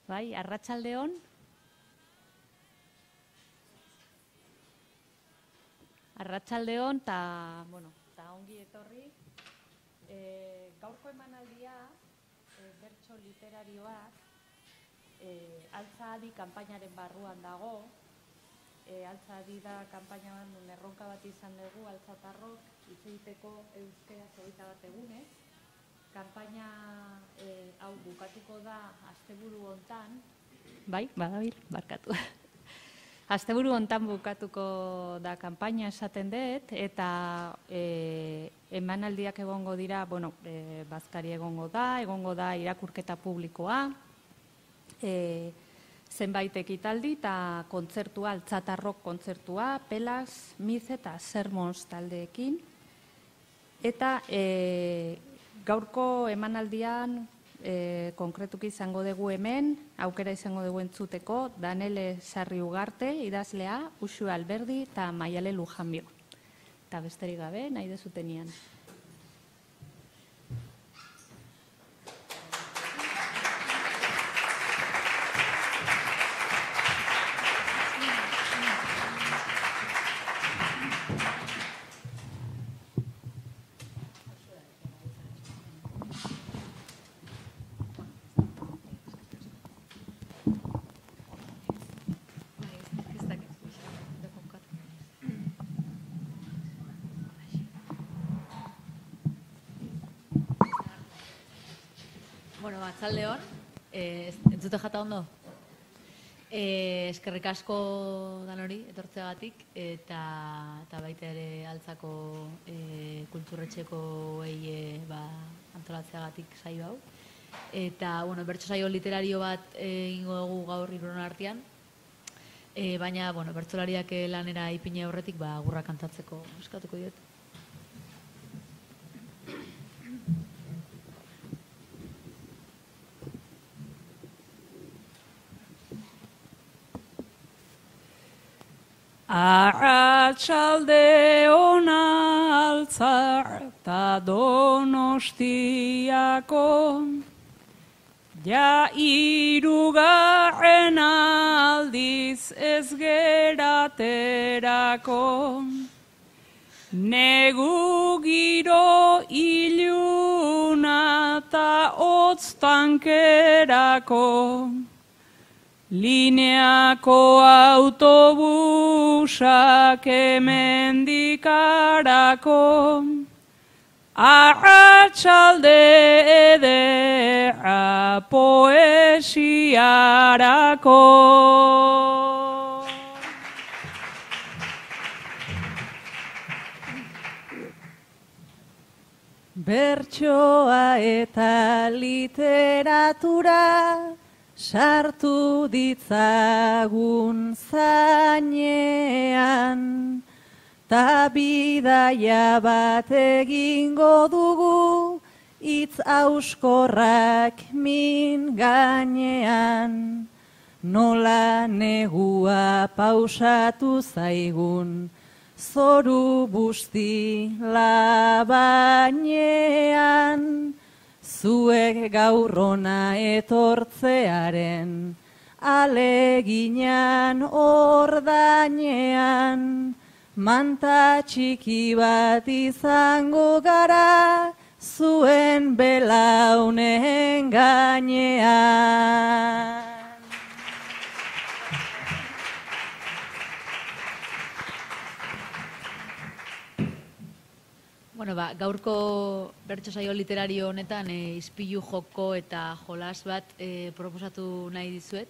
Bai, arratsaldeon. Arratsaldeon eta, ongi etorri. Gaurko emanaldia, bertso literarioak, Altza Adi kanpainaren barruan dago. Altza Adi da kanpaina bat, erronka bat izan dugu, altzatarrok, hitz egiteko euskaraz 21 egunez. Kanpaina hau bukatuko da asteburu hontan. Bai, badabil, barkatu. Asteburu hontan bukatuko da kanpaina esaten dut, eta emanaldiak egongo dira, bazkari egongo da irakurketa publikoa, zenbait ekitaldi eta kontzertua, altzatarrok kontzertua, Pelas, Miz eta Sermons taldeekin. Eta gaurko emanaldian konkretuki izango dugu hemen, aukera izango dugu entzuteko, Danele Sarri Ugarte, idazlea, Uxue Alberdi eta Maiale Lujanbio. Eta besterik gabe, nahi dezutenian. Arratsaldeon, entzute jata ondo? Eskerrik asko danori etortzeagatik eta baita ere Altzako kulturretxekoei antolatzeagatik saio hau. Eta, bertso saio literario bat egingo dugu gaur Irunen artean, baina, bertsolariak lanera ipine aurretik agurra kantatzeko eskatuko diot. Arratsalde ona Altza eta Donostiako, ja hirugarren aldiz ez geraterako, negu giro iluna eta hotz tankerako, lineako autobusak hemendikarako, arratsalde ederra poesiarako. Bertsoa eta literatura sartu ditzagun zainean, ta bidaia bat egingo dugu, hitz auskorrak min gainean. Nola negua pausatu zaigun, zoru busti labainean, zuek gaur hona etortzearen, aleginan ordainean, manta txiki bat izango gara, zuen belaunen gainean. Gaurko bertso saio literario honetan ispilu joko eta jolas bat proposatu nahi dizuet.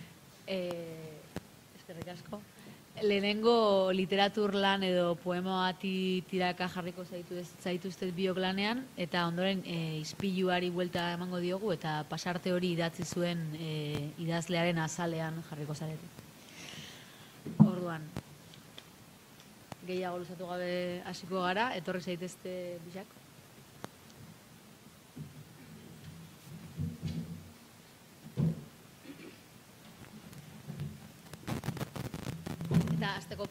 Eskerrik asko. Lehenengo literatur lan edo poema bati tiraka jarriko zaituztet biok lanean, eta ondoren ispiluari buelta emango diogu eta pasarte hori idatzi zuen idazlearen azalean jarriko zarete. Orduan, gehiago luzatu gabe hasiko gara, etorri zaitezte bisak. Eta azteko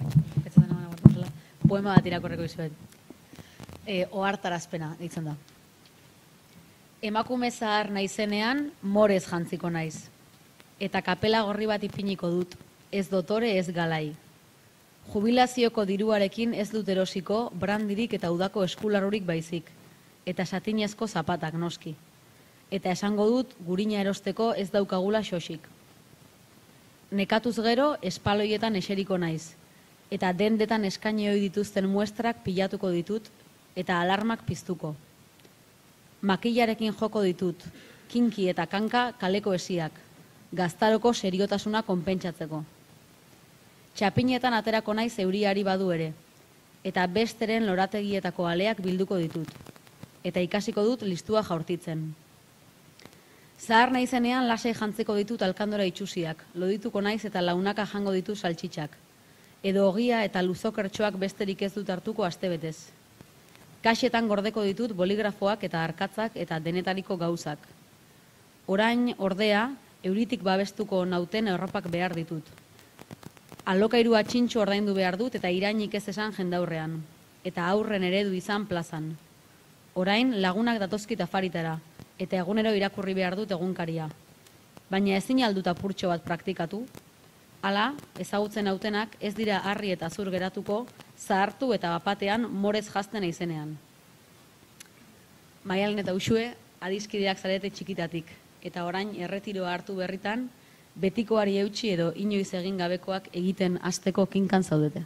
poema bat irakurriko dizuet. Ohartarazpena ditzen da. Emakume zahar naizenean, morez jantziko naiz. eta kapela gorri bat ipiniko dut, ez dotore ez galai. Jubilazioko diruarekin ez dut erosiko brandirik eta udako eskularurik baizik, eta satinezko zapatak noski. Eta esango dut gurina erosteko ez daukagula xosik. Nekatuz gero espaloietan eseriko naiz, eta dendetan eskaini ohi dituzten muestrak pilatuko ditut, eta alarmak piztuko. Makillarekin joko ditut, kinki eta kanka kaleko esiak, gaztaroko seriotasuna konpentsatzeko. Txapinetan aterako naiz euriari badu ere, eta besteren lorategietako aleak bilduko ditut, eta ikasiko dut listua jaurtitzen. Zahar naizenean lasai jantzeko ditut alkandora itxusiak, lodituko naiz eta launaka jango ditut saltxitxak, edo ogia eta luzokertxoak besterik ez dut hartuko astebetez. Kaxetan gordeko ditut boligrafoak eta arkatzak eta denetariko gauzak. Orain, ordea, euritik babestuko nauten erropak behar ditut. Alokairua txintxo ordaindu behar dut eta irainik ez esan jendaurrean, eta aurren eredu izan plazan. Orain, lagunak datozkit afaritara, eta egunero irakurri behar dut egunkaria. Baina ezin aldut apurtxo bat praktikatu. Hala, ezagutzen hautenak ez dira harri eta zur geratuko, zahartu eta bapatean morez jazten izenean. Maialen eta Uxue, adiskideak zarete txikitatik, eta orain erretiroa hartu berritan, betikoari eutxi edo inoiz egin gabekoak egiten hasteko kinkan zaudete.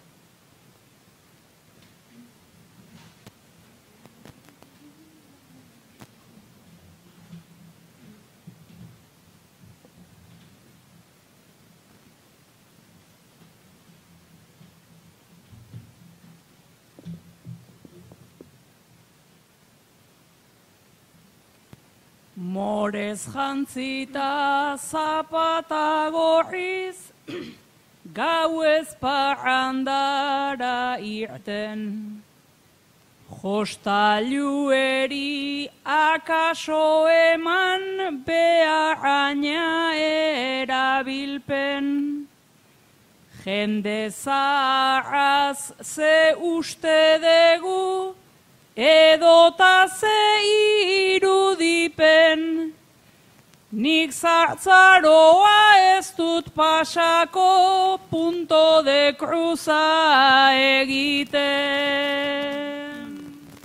Morez jantzita zapata gorriz, gau ez parrandara irten. Jostailueri akaso eman beharraina erabilpen. Jende zaharraz ze uste dugu, edota ze irudipen, nik zartzaroa ez dut pasako punto de cruza egiten.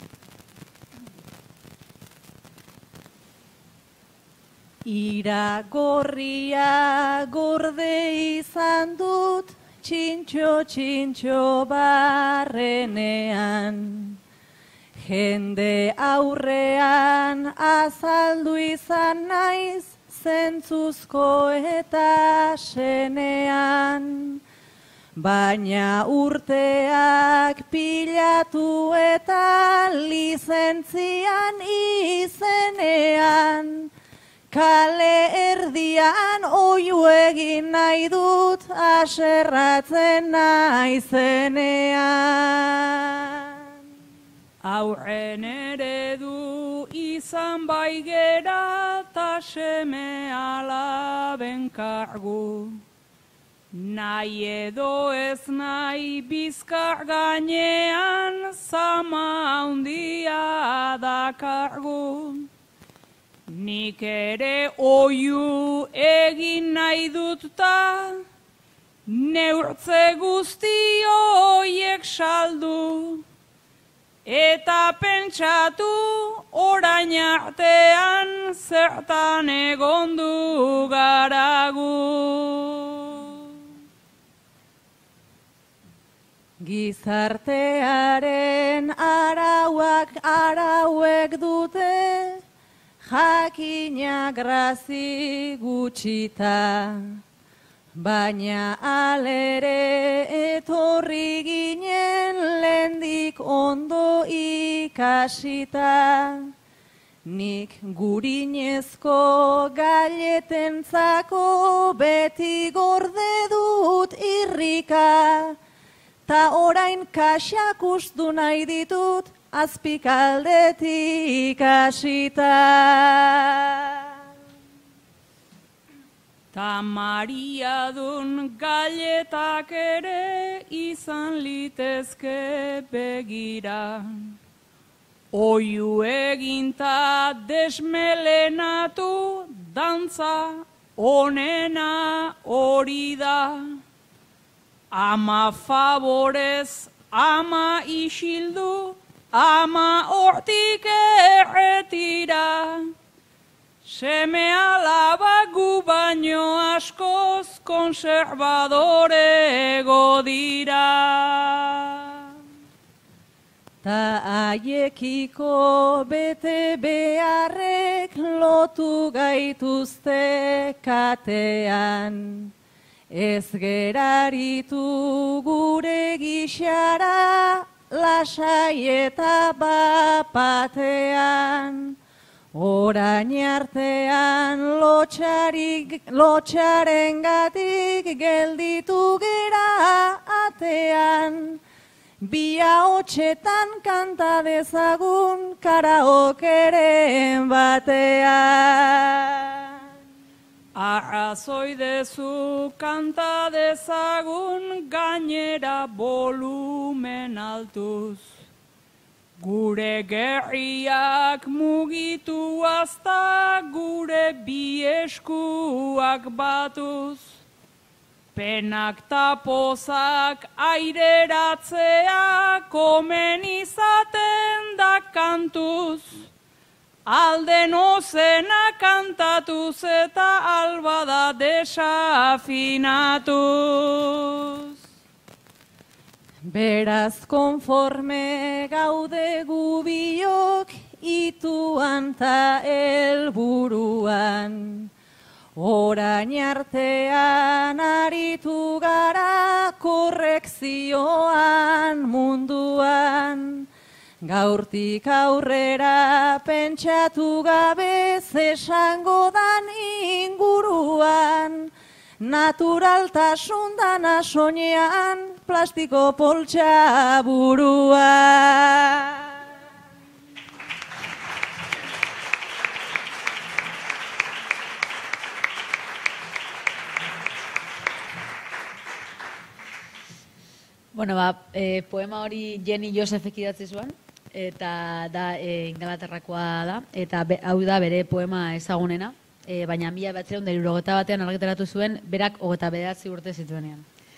Iragorria gorde izan dut, txintxo barrenean. Jende aurrean azaldu izan naiz, zentzuzko eta senean. Baina urteak pilatu eta lizentzian izenean. Kale erdian oiu egin nahi dut, aserratzen naizenean. Aurren eredu izan bai gera ta seme alaben kargu. Nahi edo ez nahi bizkar gainean zama handia dakargu. Nik ere oiu egin nahi dut ta, neurtze guzti hoiek saldu. Eta pentsatu orain artean zertan egondu garagu. Gizartearen arauek dute, jakina grazi gutxita. Baina alere etorri ginen lehendik ondo ikasita. Nik gurinezko galetentzako beti gorde dut irrika. Ta orain kaxak ustu nahi ditut azpikaldetik hasita. Ta Mariadun galetak ere izan litezke begira. Oiu eginta desmelenatu, dantza onena hori da. Ama favorez, ama isildu, ama hortik erretira. Seme alaba gu baino askoz konservadorego dira. Ta haiekiko bete beharrek lotu gaituzte katean. Ez geraritu gure gixara lasai eta bapatean. Orain artean lotxarengatik gelditu gera atean. Bi ahotsetan kanta dezagun karaokeren batean. Arrazoi dezu kanta dezagun gainera volumen altuz. Gure gerriak mugitu azta gure bi eskuak batuz. Penak ta pozak aireratzea komen izaten da kantuz. Alden ozena kantatuz eta albada desafinatuz. Beraz konforme gaude gubiok ituan ta helburuan. Orain artean aritu gara korrekzioan munduan. Gaurtik aurrera pentsatu gabe esango dan inguruan. Naturaltasun dana soinean plastiko poltsa buruan. Bueno, poema hori Jenny Joseph idatzi zuen, eta da Ingalaterrakoa da, eta hau da bere poema ezagunena, baina 1971 argitaratu zuen, berak 29 urte zituenean.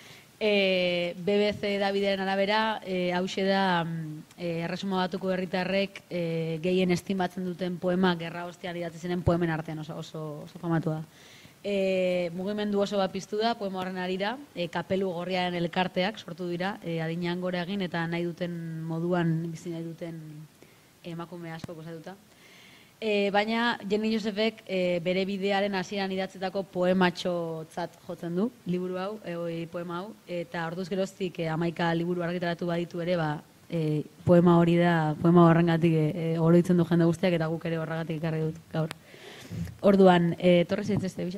BBC Davideren arabera, hauxe da Erresuma Batuko herritarrek gehien estimatzen duten poema gerra ostean idatzi zenen poemen artean oso famatua da. Mugimendu oso bat piztu da, poema horren arira, kapelu gorriaren elkarteak sortu dira, adinean gora egin eta nahi duten moduan bizi nahi duten emakume asko osatuta. Baina Jenny Josephek bere bidearen hasieran idatzetako poematxotzat jotzen du, liburu hau, poema hau, eta orduz geroztik 11 liburu argitaratu baditu ere, poema hori da, poema horrengatik oroitzen du jende guztiak eta guk ere horregatik ekarri dut gaur. Orduan, torre zaitzeste bisa?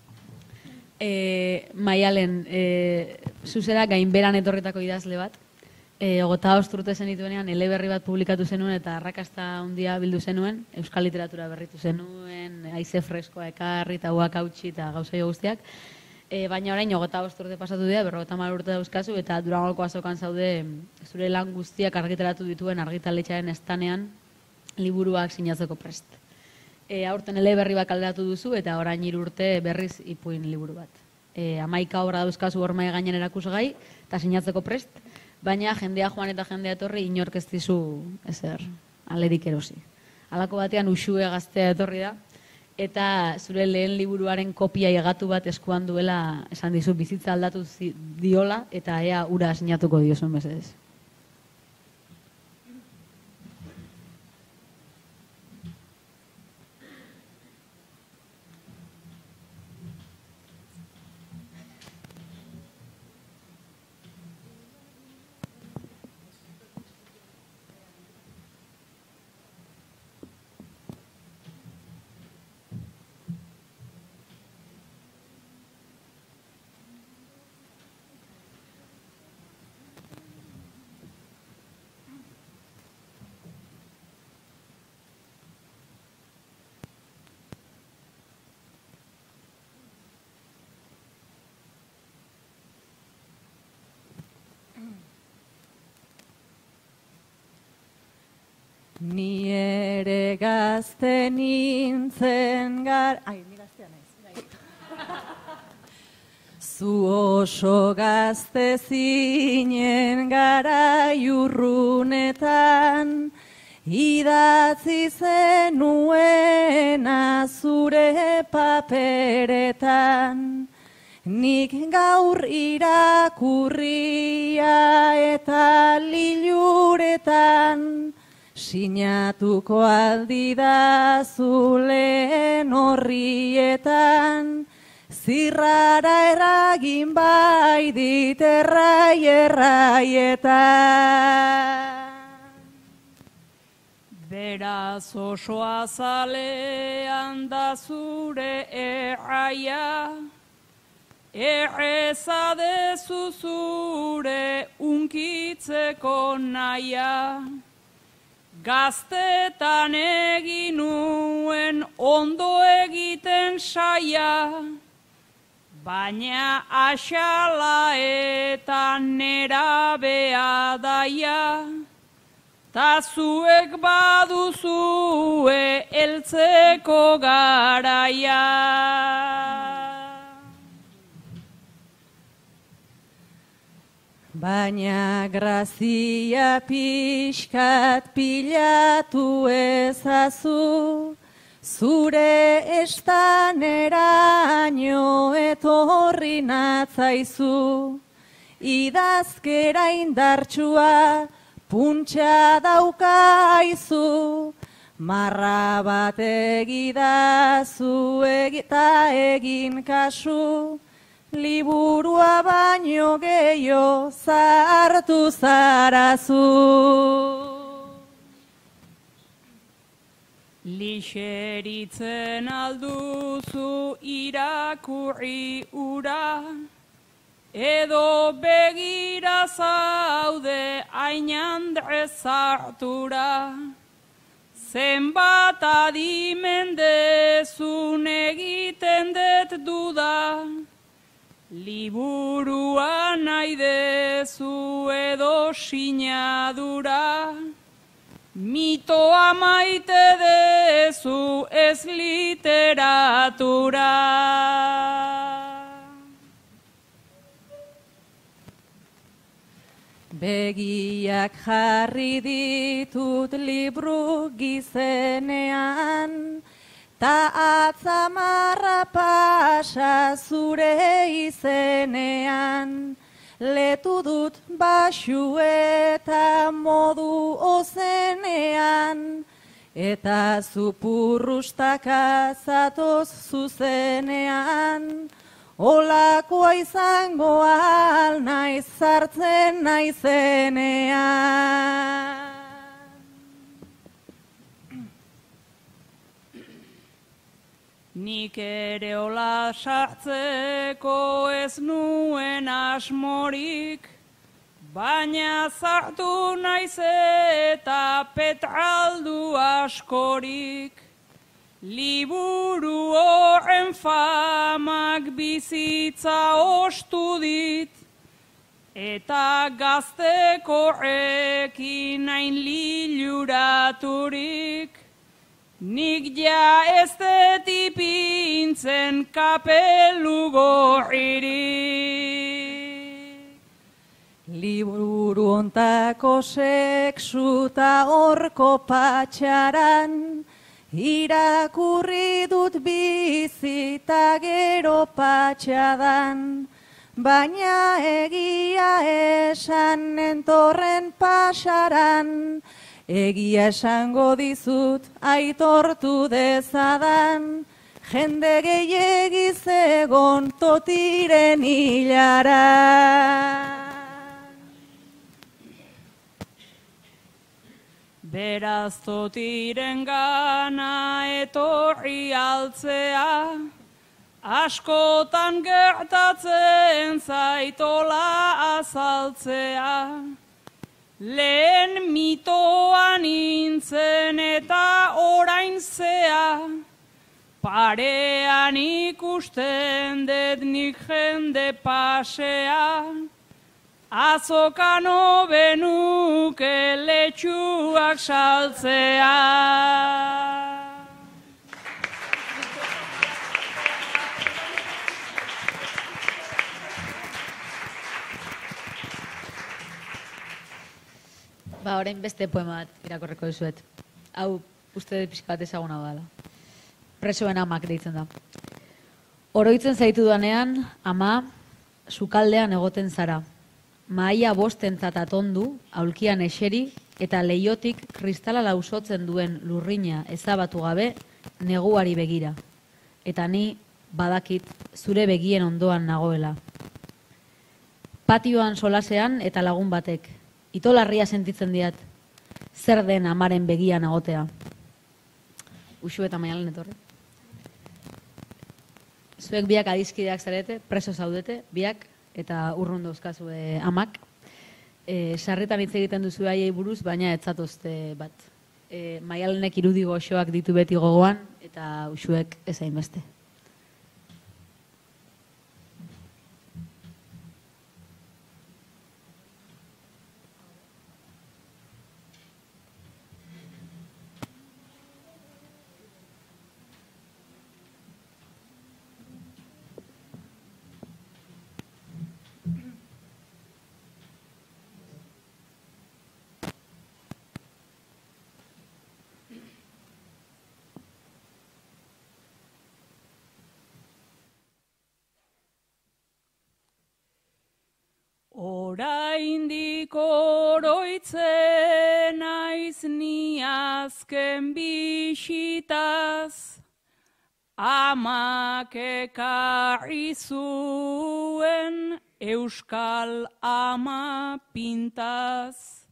Maialen, zuzera gainberan etorritako idazle bat, 25 urte zenituenean eleberri bat publikatu zenuen eta arrakasta handia bildu zenuen, euskal literatura berritu zenuen, haize freskoa ekarri eta huak hautsi eta gauzaio guztiak, baina orain 25 urte pasatu dira, 50 urte dauzkazu eta Durangoko azokan zaude zure lan guztiak argitaratu dituen argitaletxearen estanean liburuak sinatzeko prest. Aurten eleberri bat kaleratu duzu eta orain 3 urte berriz ipuin liburu bat. 11 obra dauzkazu hor mahai gainean erakusgai eta sinatzeko prest, baina jendea joan eta jendea etorri inork ez dizu ezer alerik erosi. Halako batean Uxue gaztea etorri da eta zure lehen liburuaren kopia higatu bat eskuan duela esan dizu bizitza aldatu diola eta ea ura sinatuko diozun mesedez. Ni ere gazte nintzen gar... Ai, ni gaztea naiz. Zu oso gazte zinen garai urrunetan, idatzi zenuena zure paperetan. Nik gaur irakurria eta liluretan, sinatuko aldidazu lehen horrietan, zirrara eragin bai dit erraietan. Beraz oso azalean da zure erraia, erreza dezu zure unkitzeko naia. Gaztetan egin nuen ondo egiten saia, baina axala eta nerabea daia, ta zuek baduzue heltzeko garaia. Baina grazia pixkat pilatu ezazu, zure estaneraino etorri natzaizu. Idazkera indartsua puntxa daukaizu, marra bat egidazu eta egin kasu, liburua baino gehiago zartu zarazu. Lixeritzen alduzu irakurri ura, edo begira zaude ainandre zartura. Zenbat adimendezun egiten dut duda, liburua nahi dezu edo sinadura, mitoa maite dezu ez literatura. Begiak jarri ditut libru gizenean, ta atzamarra pasa zure izenean. Letu dut baxu eta modu ozenean, eta zupurrustaka zatoz zuzenean. Olakoa izango al naiz sartzen naizenean. Nik ere hola sartzeko ez nuen asmorik, baina zartu naiz eta petraldu askorik. Liburu horren famak bizitza ostu dit, eta gazteko horrekin hain liluraturik. Nik ja ez dut ipintzen kapelu gorririk. Liburu ontako sexu ta horko patxaran, irakurri dut bizita gero patxadan, baina egia esan entorren pasaran, egia esango dizut aitortu dezadan, jende gehiagiz egon totiren hilara. Beraz totiren gana etorri altzea, askotan gertatzen zaitola azaltzea. Lehen mitoan nintzen eta orain zea, parean ikusten dut nik jende pasea, azokano benuke letxuak saltzea. orain beste poema bat irakorreko dizuet. Hau, uste pixka bat ezaguna dela. Presoen amak deitzen da. Oroitzen zaitu duanean, ama, sukaldean egoten zara. Mahaia bostentzat atondu, aulkian eseri, eta leiotik kristala lausotzen duen lurrina ezabatu gabe, neguari begira. Eta ni badakit zure begien ondoan nagoela. Patioan solasean eta lagun batek. Itolarria sentitzen diat. Zer den amaren begian agotea. Uxu eta Maialen etorri. Zuek biak adizkideak zarete, preso zaudete, biak, eta urrun dauzkazue amak. Sarritan hitz egiten duzu haiei buruz, baina ez zatozte bat. Maialenek irudi goxoak ditu beti gogoan, eta uxuek ez hainbeste. Oraindik oroitzen naiz ni azken bisitaz, amak ekarri zuen euskal ama pintaz.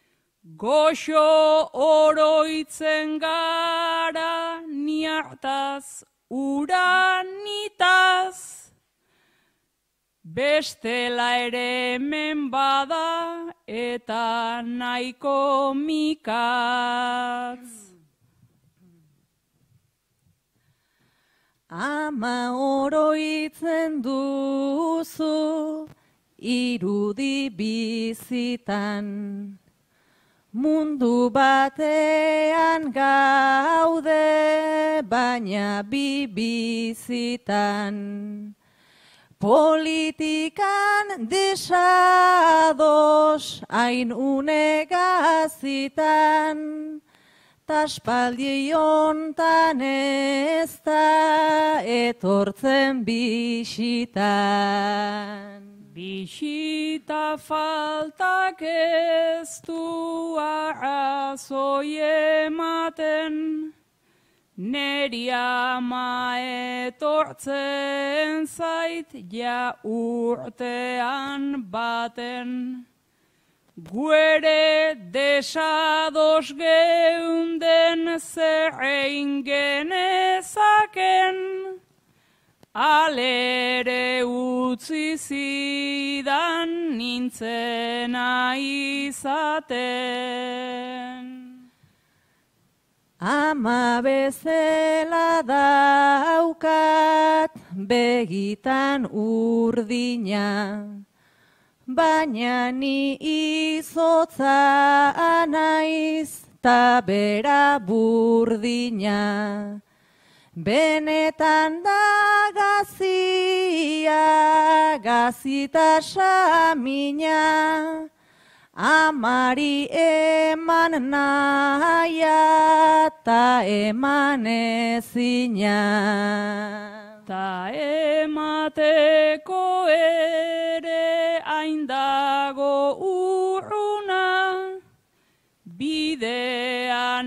Goxo oroitzen gara ni hartaz uranitaz, bestela ere hemen bada eta nahiko mikatz. Ama oroitzen duzu irudi bizitan, mundu batean gaude baina bi bizitan. Politikan desados hain unegazitan, taspaldi hontan ez da etortzen bisitan. Bisita faltak ez du arrazoi ematen, neri ama etortzen zait ja urtean baten. Guere desados geunden zer egin genezaken, alere utzi zidan nintzena izaten. Ama bezala daukat begitan urdina, baina ni izotza naiz ta bera burdina. Benetan da gazia, gazita samina, amari eman naia ta eman ezina. Ta emateko ere hain dago urruna, bidean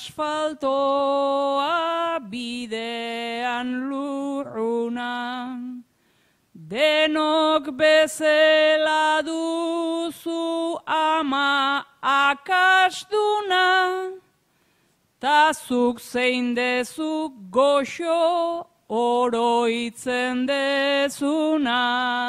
asfaltoa, bidean lurruna. Denok bezala duzu ama akasduna, ta zuk zein dezu goxo oroitzen dezuna.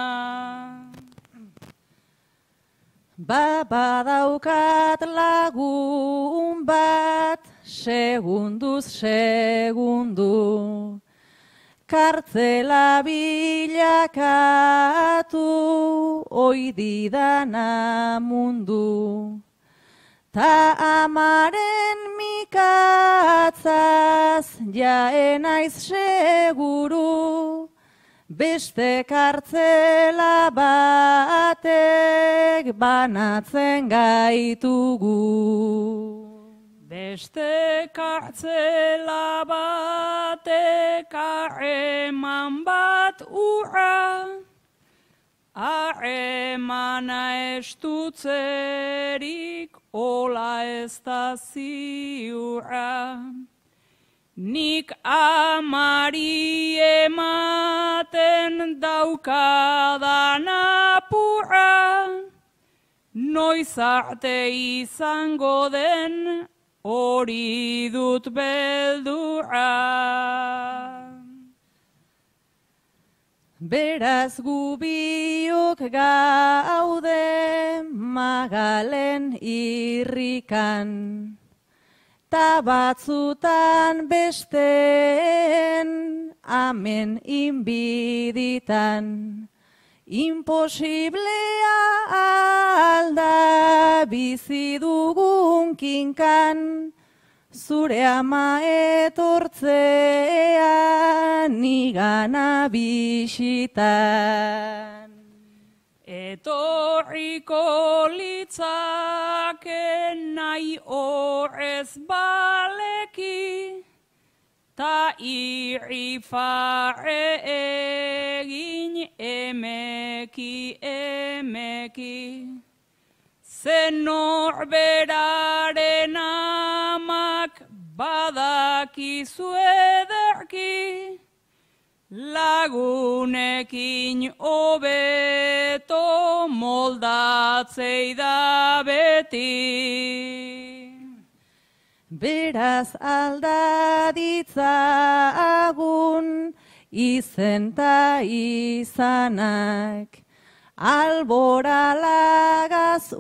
Badaukat lagun bat, segunduz segundu, kartzela bilakatu oididana mundu. Ta amaren mikatzaz jae naiz seguru, beste kartzela batek banatzen gaitugu. Beste kartzela batek harreman bat urra, harremana estutzerik ola ez da ziurra. Nik amari ematen daukadan apurra, noiz arte izango den hori dut beldurra. Beraz gu biok gaude Magalen irrikan, ta batzutan besteen amen inbiditan. Imposiblea alda bizi dugun kinkan, zure ama etortzea nigana bisitan. Etorriko litzake nahi horrez baleki, ta irrifarre egin emeki emeki. Zen norberaren amak badakizu ederki, lagunekin hobeto moldatzei da beti. Beraz alda ditzagun izen ta izanak, albora lagaz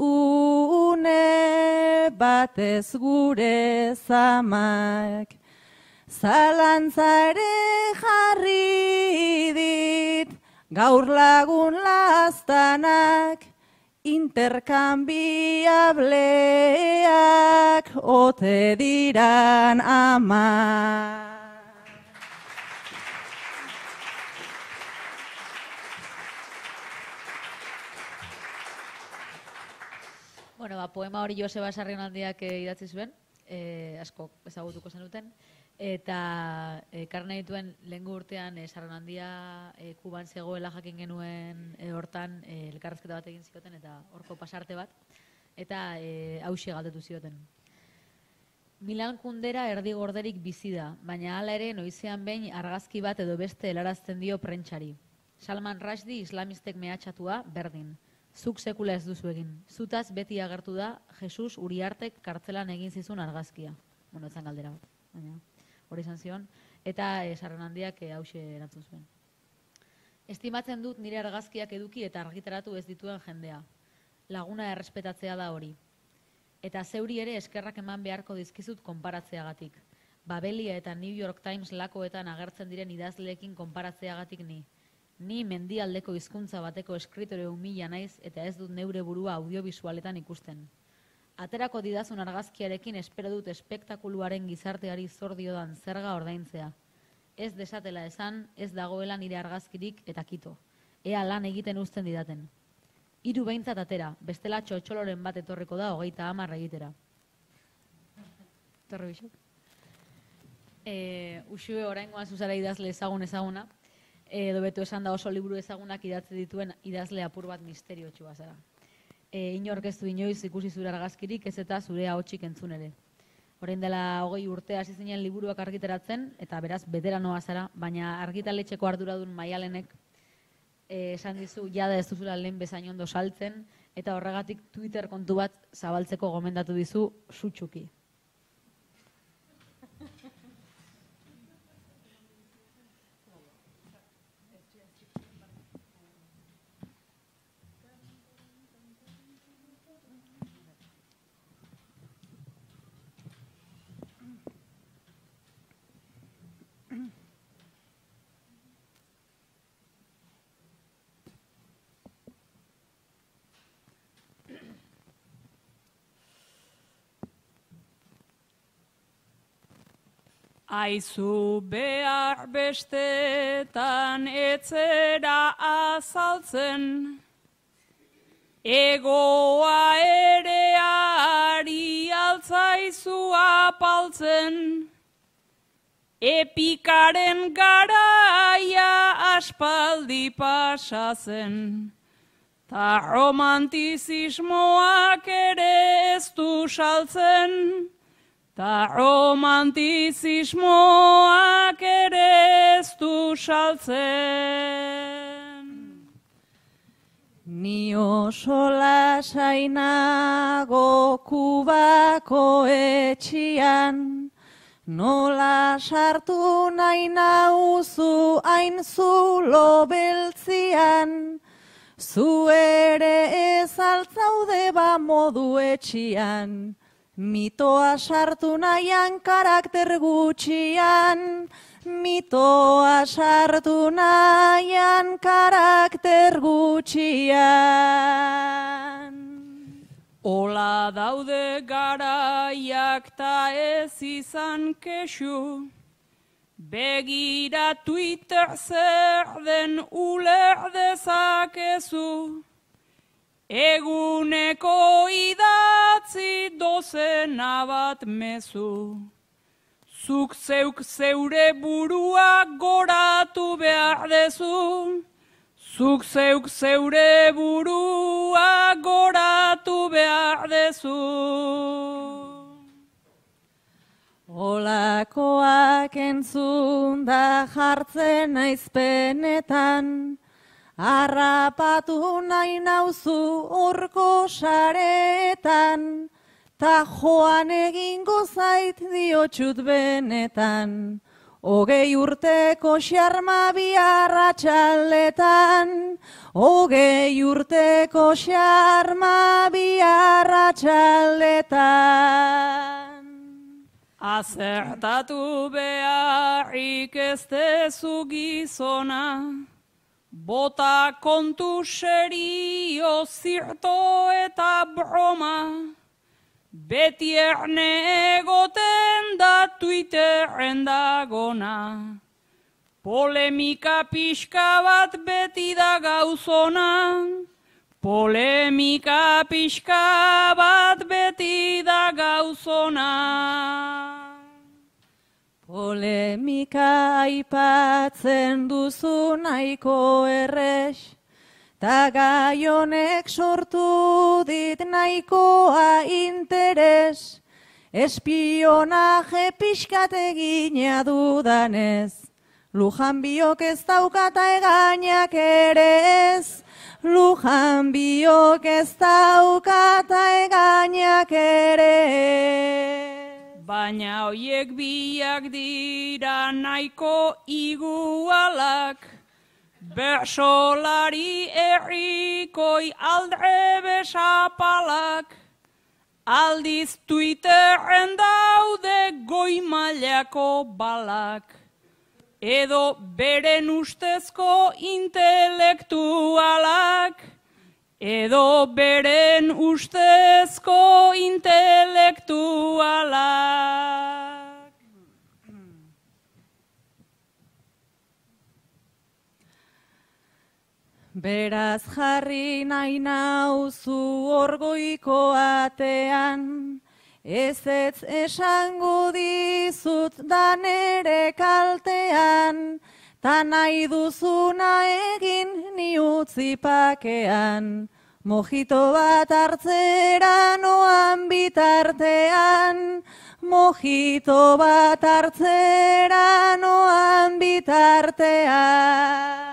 une batez gure zamak. Zalantza ere jarri dit gaur lagun laztanak, interkambiableak ote diran ama. Bueno, poema hori Joseba Sarrionaldiak idatzi zuen, asko ezagutuko zenuten, eta ekarri dituen lehengo urtean Sarrionaldia Kuban zegoela jakin genuen hortan elkarrezketa bat egin zioten eta horko pasarte bat, eta hauxe galdetu zioten. Milan Kundera erdi gorderik bizi da, baina hala ere noizean behin argazki bat edo beste helarazten dio prentsari. Salman Rushdie islamistek mehatxatua berdin. Zuk sekula ez duzu egin. Zutaz beti agertu da Jesus Uriartek kartzelan egin zizun argazkia. Bueno, etzan galdera bat, baina hori izan zion. Eta Sarrionaldiak hauxe erantzun zuen. Estimatzen dut nire argazkiak eduki eta argitaratu ez dituen jendea. Laguna errespetatzea da hori. Eta zeuri ere eskerrak eman beharko dizkizut konparatzeagatik. Babelia eta New York Times lakoetan agertzen diren idazleekin konparatzeagatik ni. Ni mendialdeko hizkuntza bateko eskritore umila naiz eta ez dut neure burua audiovisualetan ikusten. Aterako didazun argazkiarekin espero dut espektakuluaren gizarteari zor diodan zerga ordaintzea. Ez desatela esan, ez dagoela nire argazkirik eta kito. Ea lan egiten uzten didaten. 3 behintzat atera, bestela txotxoloren bat etorriko da 30 egitera. Torre bisok. Uxue oraingoan zuzara idazle ezaguna, edo beto esan da oso liburu ezagunak idatzi dituen idazle apur bat misteriotsua zara. Inork ez du inoiz ikusi zure argazkirik ez eta zure ahotsik entzun ere. Orain dela 20 urte hasi zinen liburuak argitaratzen eta beraz beteranoa zara, baina argitaletxeko arduradun Maialenek esan dizu jada ez duzula lehen bezain ondo saltzen eta horregatik Twitter kontu bat zabaltzeko gomendatu dizu sutsuki. Aizu behar bestetan etzera azaltzen, egoa ere ari altzaizu apaltzen, epikaren garaia aspaldi pasatzen, ta romantizismoak ere ez du saltzen, ta romantizismoak ere ez du saltzen. Ni oso lasainago Kubako etxian, nola sartu nahi nauzu hain zulo beltzian, zu ere ez altzaude ba modu etxian, mitoa sartu nahian karakter gutxian, mitoa sartu nahian karakter gutxian. Ola daude garaiak ta ez izan kexu, begira Twitter zer den uler dezakezu, eguneko idatzi dozena bat mezu, zuk zeuk zeure burua goratu behar dezu, zuk zeuk zeure burua goratu behar dezu. Olakoak entzun da jartzen aizpenetan, harrapatu nahi nauzu horko saretan, ta joan egingo zait diotxut benetan, 20 urteko xarma biharra txaletan, 20 urteko xarma biharra txaletan. Azertatu beharrik ez dezu gizona, bota kontu serio zirto eta broma, beti erne egoten da Twitterren dagona, polemika pixka bat beti da gauzona, polemika pixka bat beti da gauzona. Polemika aipatzen duzu nahiko errex, ta gai honek sortu dit nahikoa interes, espionaje pixkat egina dudanez, Lujan biok ez daukata egainak ere ez, Lujan biok ez daukata egainak ere ez. Baina hoiek biak dira nahiko igualak, bersolari herrikoi aldre besapalak, aldiz Twitterren daude goi mailako balak, edo beren ustezko intelektualak, edo beren ustezko intelektualak. Beraz jarri nahi nauzu orgoiko atean, ez esango dizut da nere kaltean, ta nahi duzuna egin ni utzi pakean, mojito bat hartzera noan bitartean, mojito bat hartzera noan bitartean.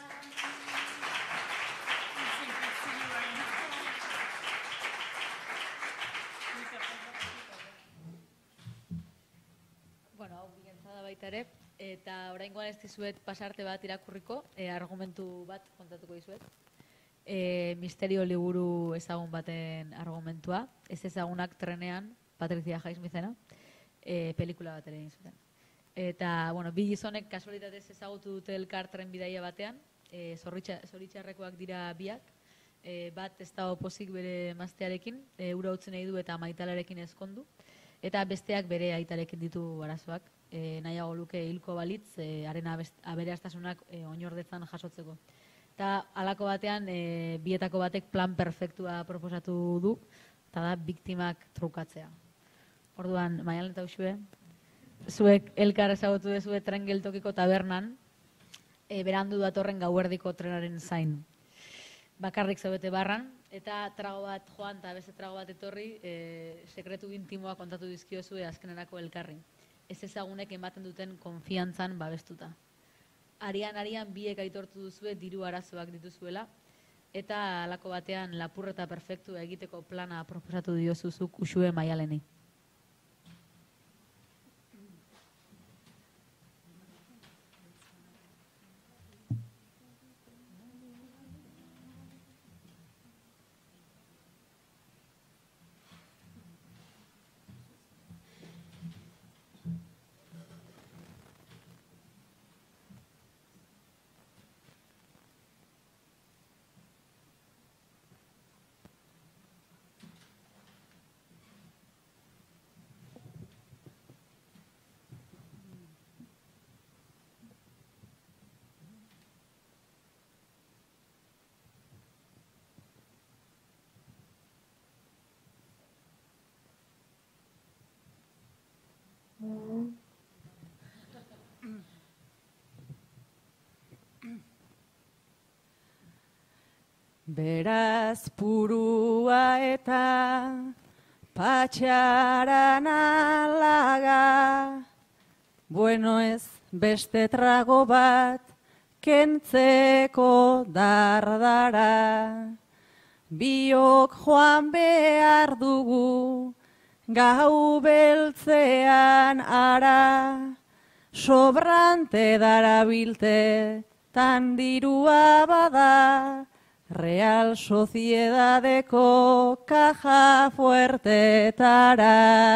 Bueno, hau bigentzada baita ere, eta oraingoan ez dizuet pasarte bat irakurriko, argumentu bat kontatuko dizuet. Misterio liburu ezagun baten argumentua, ez ezagunak trenean, Patricia Highsmithena, pelikula bat ere egin zuten. Eta, bueno, bi gizonek kasualitatez ezagutu dute elkar tren bidaia batean, zoritxarrekoak dira biak, bat ez da opozik bere emaztearekin, ura utzen nahi du eta maitalarekin ezkondu, eta besteak bere aitarekin ditu arazoak. nahiago luke hilko balitz, haren aberastasunak oinordetzan jasotzeko. Eta halako batean, bietako batek plan perfektua proposatu du, eta da biktimak trukatzea. Orduan, Maialen eta Uxue, zuek elkar ezagutu duzue tren geltokiko tabernan, berandu datorren gauerdiko trenaren zain. Bakarrik zaudete barran, eta trago bat joan eta beste trago bat etorri, sekretu intimoa kontatu dizkiozue azkenerako elkarri. Ez ezagunek ematen duten konfiantzan babestuta. Arian biek aitortu duzue diru arazoak dituzuela, eta halako batean lapurreta perfektu egiteko plana proposatu diozuzuk Uxue Maialeni. Beraz purua eta patxaran alaga, bueno ez beste trago bat kentzeko dardara. Biok joan behar dugu gau beltzean ara, sobrante darabilte tan dirua bada, Real Sociedadeko kaja fuertetara.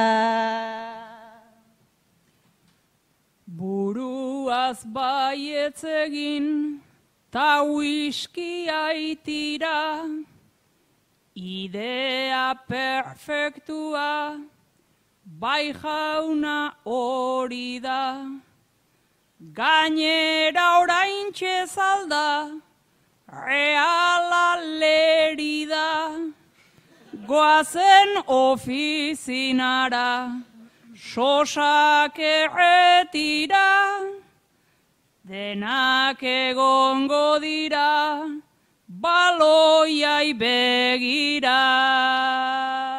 Buruaz baietz egin, ta whiskia itira, idea perfektua, bai jauna hori da, gainera oraintxe zalda, reala lerida, goazen ofizinara, sosak erretira, denak egongo dira, baloiai begira.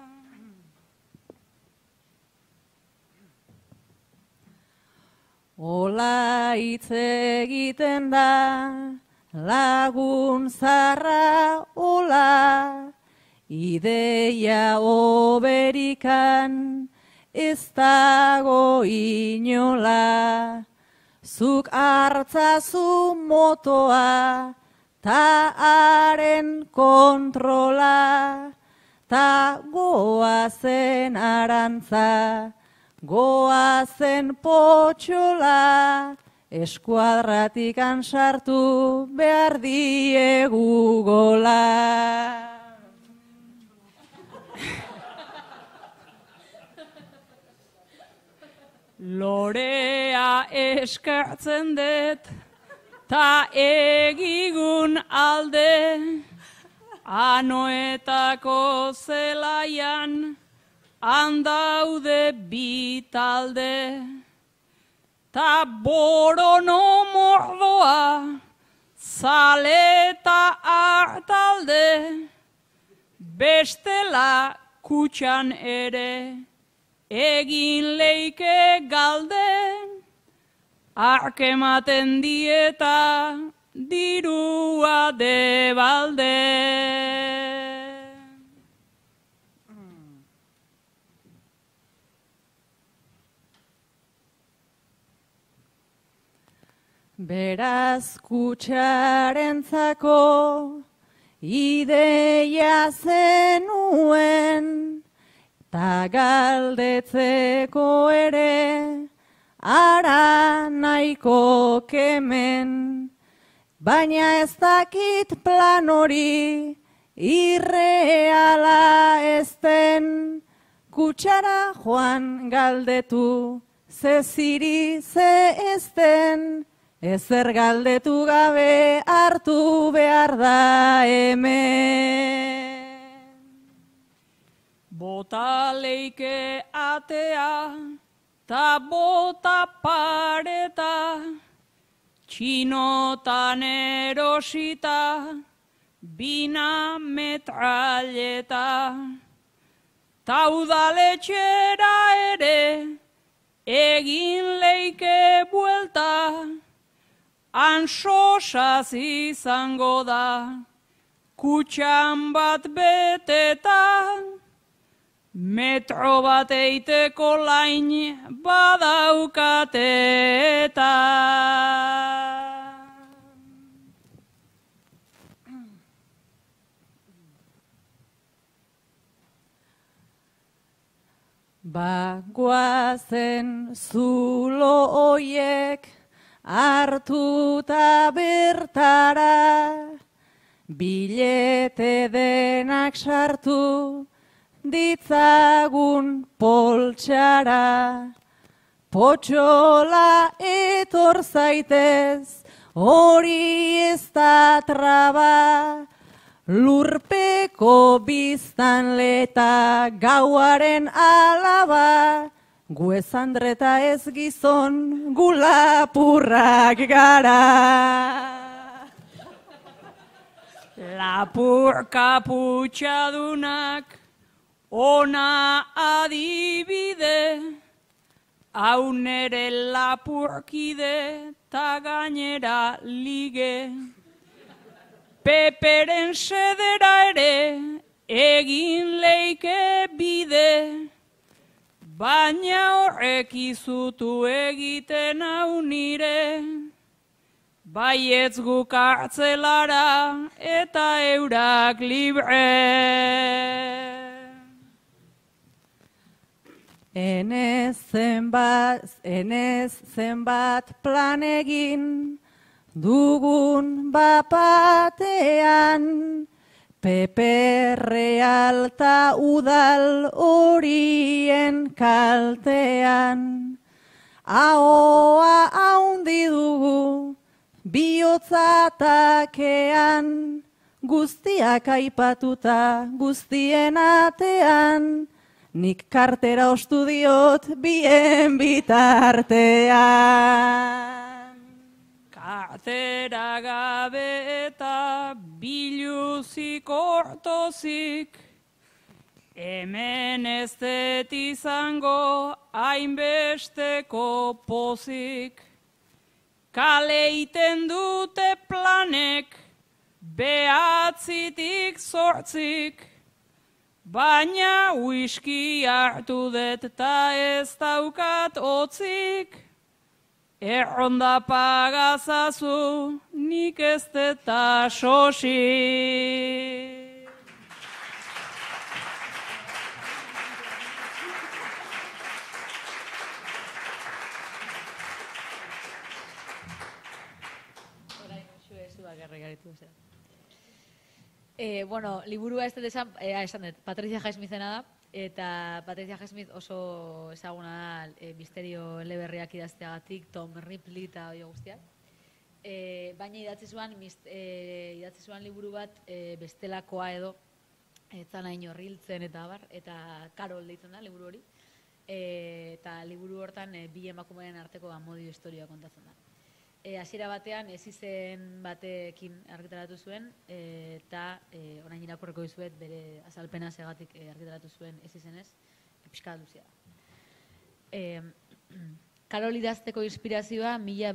Ola hitz egiten da, lagun zarra ola, ideia oberikan ez dago inola. Zuk hartzazu motoa, ta haren kontrola, ta goazen arantza, goazen potxola, eskuadratikan sartu behar diegu gola. Lorea eskertzen dut, ta egigun alde, anoetako zelaian, handaude bitalde, ta borono mordoa, zaleta hartalde, bestela kutxan ere, egin leike galde, arkematen dieta, dirua debalde. Beraz kutxarentzako ideia zenuen, ta galdetzeko ere ara nahiko kemen, baina ez dakit plan hori irreala ezten, kutxara joan galdetu ze ziri ze ezten, ezer galdetu gabe hartu behar da hemen. Bota leike atea, ta bota pareta, txinotan erosita, bina metralleta. Ta udaletxera ere, egin leike buelta, han sosaz izango da, kutxan bat beteta, metro bat eiteko lain badaukateta. Bagoazen zulo oiek hartuta bertara, bilete denak sartu ditzagun poltsara. Potxola etor zaitez, hori ez da traba, lurpeko biztanleta gauaren alaba, gu ez andreta ez gizon, gu lapurrak gara. Lapur kaputxadunak, ona adibide, hau nere lapurkide, ta gainera lige. Peperen sedera ere, egin leike bide, baina horrek izutu egiten hau nire, baietz gu kartzelara eta eurak libre. Enez zenbat plan egin, dugun bapatean, Pepe Real ta udal horien kaltean. Ahoa haundi dugu, bihotzatakean, guztiak aipatuta guztien atean, nik kartera ostu diot bien bitartean. Kartera gabe eta biluzik ortozik, hemen ez dut izango hainbesteko pozik. Kaleiten dute planek, behatzitik zortzik, baina whisky hartu dut eta ez daukat otzik. Erronda pagazazu, nik ez dut sosi. Bueno, liburua ez dut esan dut, Patricia Highsmithena da, eta Patricia Highsmith oso ezaguna da misterio eleberriak idazteagatik, Tom Ripley eta hori guztiak. Baina idatzi zuen liburu bat bestelakoa edo, etzan hain horriltzen eta abar, eta Carol deitzen da liburu hori. Eta liburu hortan bi emakumeen arteko amodio historia kontatzen da. Hasiera batean ez izen batekin argitaratu zuen, eta orain irakurriko dizuet bere azalpena segatik argitaratu zuen ez izenez, pixka luzea da. Karol idazteko inspirazioa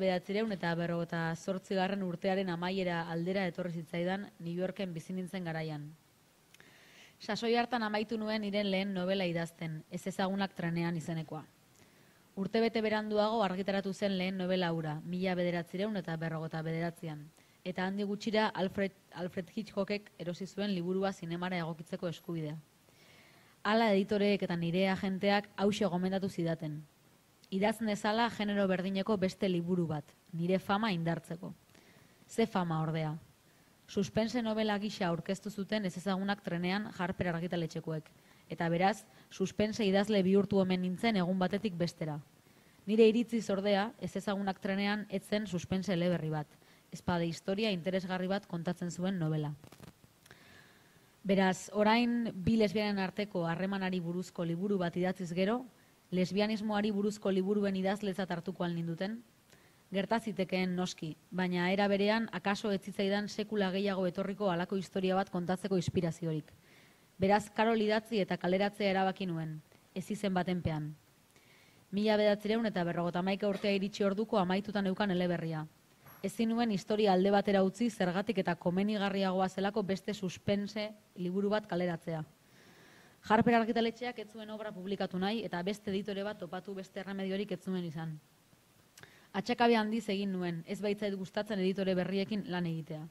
1958 urtearen amaiera aldera etorri zitzaidan New Yorken bizi nintzen garaian. Sasoi hartan amaitu nuen niren lehen novela idazten, ez ezagunak trenean izenekoa. Urtebete beranduago argitaratu zen lehen novela hura, 1959an, eta handi gutxira Alfred Hitchcockek erosi zuen liburua zinemara egokitzeko eskubidea. Hala editoreek eta nire agenteak hauxe gomendatu zidaten. Idaz nezala genero berdineko beste liburu bat, nire fama indartzeko. Ze fama ordea. Suspense novela gisa aurkeztu zuten ez ezagunak trenean Harper argitaletxekoek, eta beraz, suspense idazle bihurtu omen nintzen egun batetik bestera. Nire iritziz ordea, ez ezagunak trenean, etzen suspense eleberri bat. Espade historia interesgarri bat kontatzen zuen novela. Beraz, orain bi lesbianen arteko harremanari buruzko liburu bat idatziz gero, lesbianismoari buruzko liburuen idazletzat hartuko ninduten? Gerta zitekeen noski, baina era berean akaso ez zitzaidan sekula gehiago etorriko halako historia bat kontatzeko inspiraziorik. Beraz, Karol idatzi eta kaleratzea erabaki nuen, ez izen batenpean. 1951 urtea iritsi orduko amaitutan eukan eleberria. Ezin nuen historia alde batera utzi zergatik eta komenigarriagoa zelako beste suspense liburu bat kaleratzea. Harper argitaletxeak ez zuen obra publikatu nahi eta beste editore bat topatu beste erremediorik ez zuen izan. Atxakabe handiz egin nuen, ez baitzait gustatzen editore berriekin lan egitea.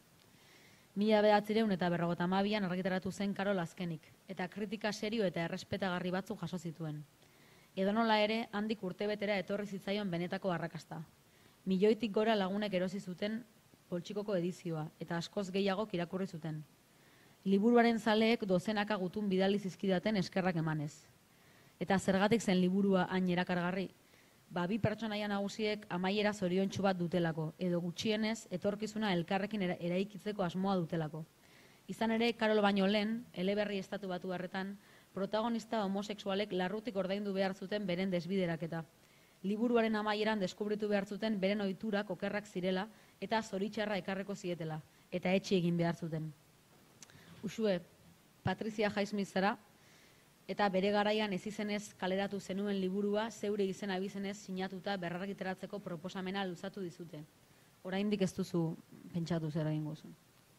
1952an argitaratu zen Karol azkenik, eta kritika serio eta errespetagarri batzuk jaso zituen. Edonola ere, handik urtebetera etorri zitzaion benetako arrakasta. Milioitik gora lagunek erosi zuten poltsikoko edizioa, eta askoz gehiago irakurri zuten. Liburuaren zaleek dozenaka gutun bidali zizkidaten eskerrak emanez. Eta zergatik zen liburua hain erakargarri? Bi pertsonaia nagusiek amaiera zoriontsu bat dutelako, edo gutxienez etorkizuna elkarrekin eraikitzeko asmoa dutelako. Izan ere, Karol baino lehen, eleberri estatu batuarretan, protagonista homosexualek larrutik ordaindu behar zuten beren desbideraketa. Liburuaren amaieran deskubritu behar zuten beren ohiturak okerrak zirela eta zoritxarra ekarreko zietela, eta etxi egin behar zuten. Uxue, Patrizia Highsmith zara, eta bere garaian ez izenez kaleratu zenuen liburua zeure izen abizenez sinatuta berrargitaratzeko proposamena luzatu dizute. Oraindik ez duzu pentsatu zer egingo zu.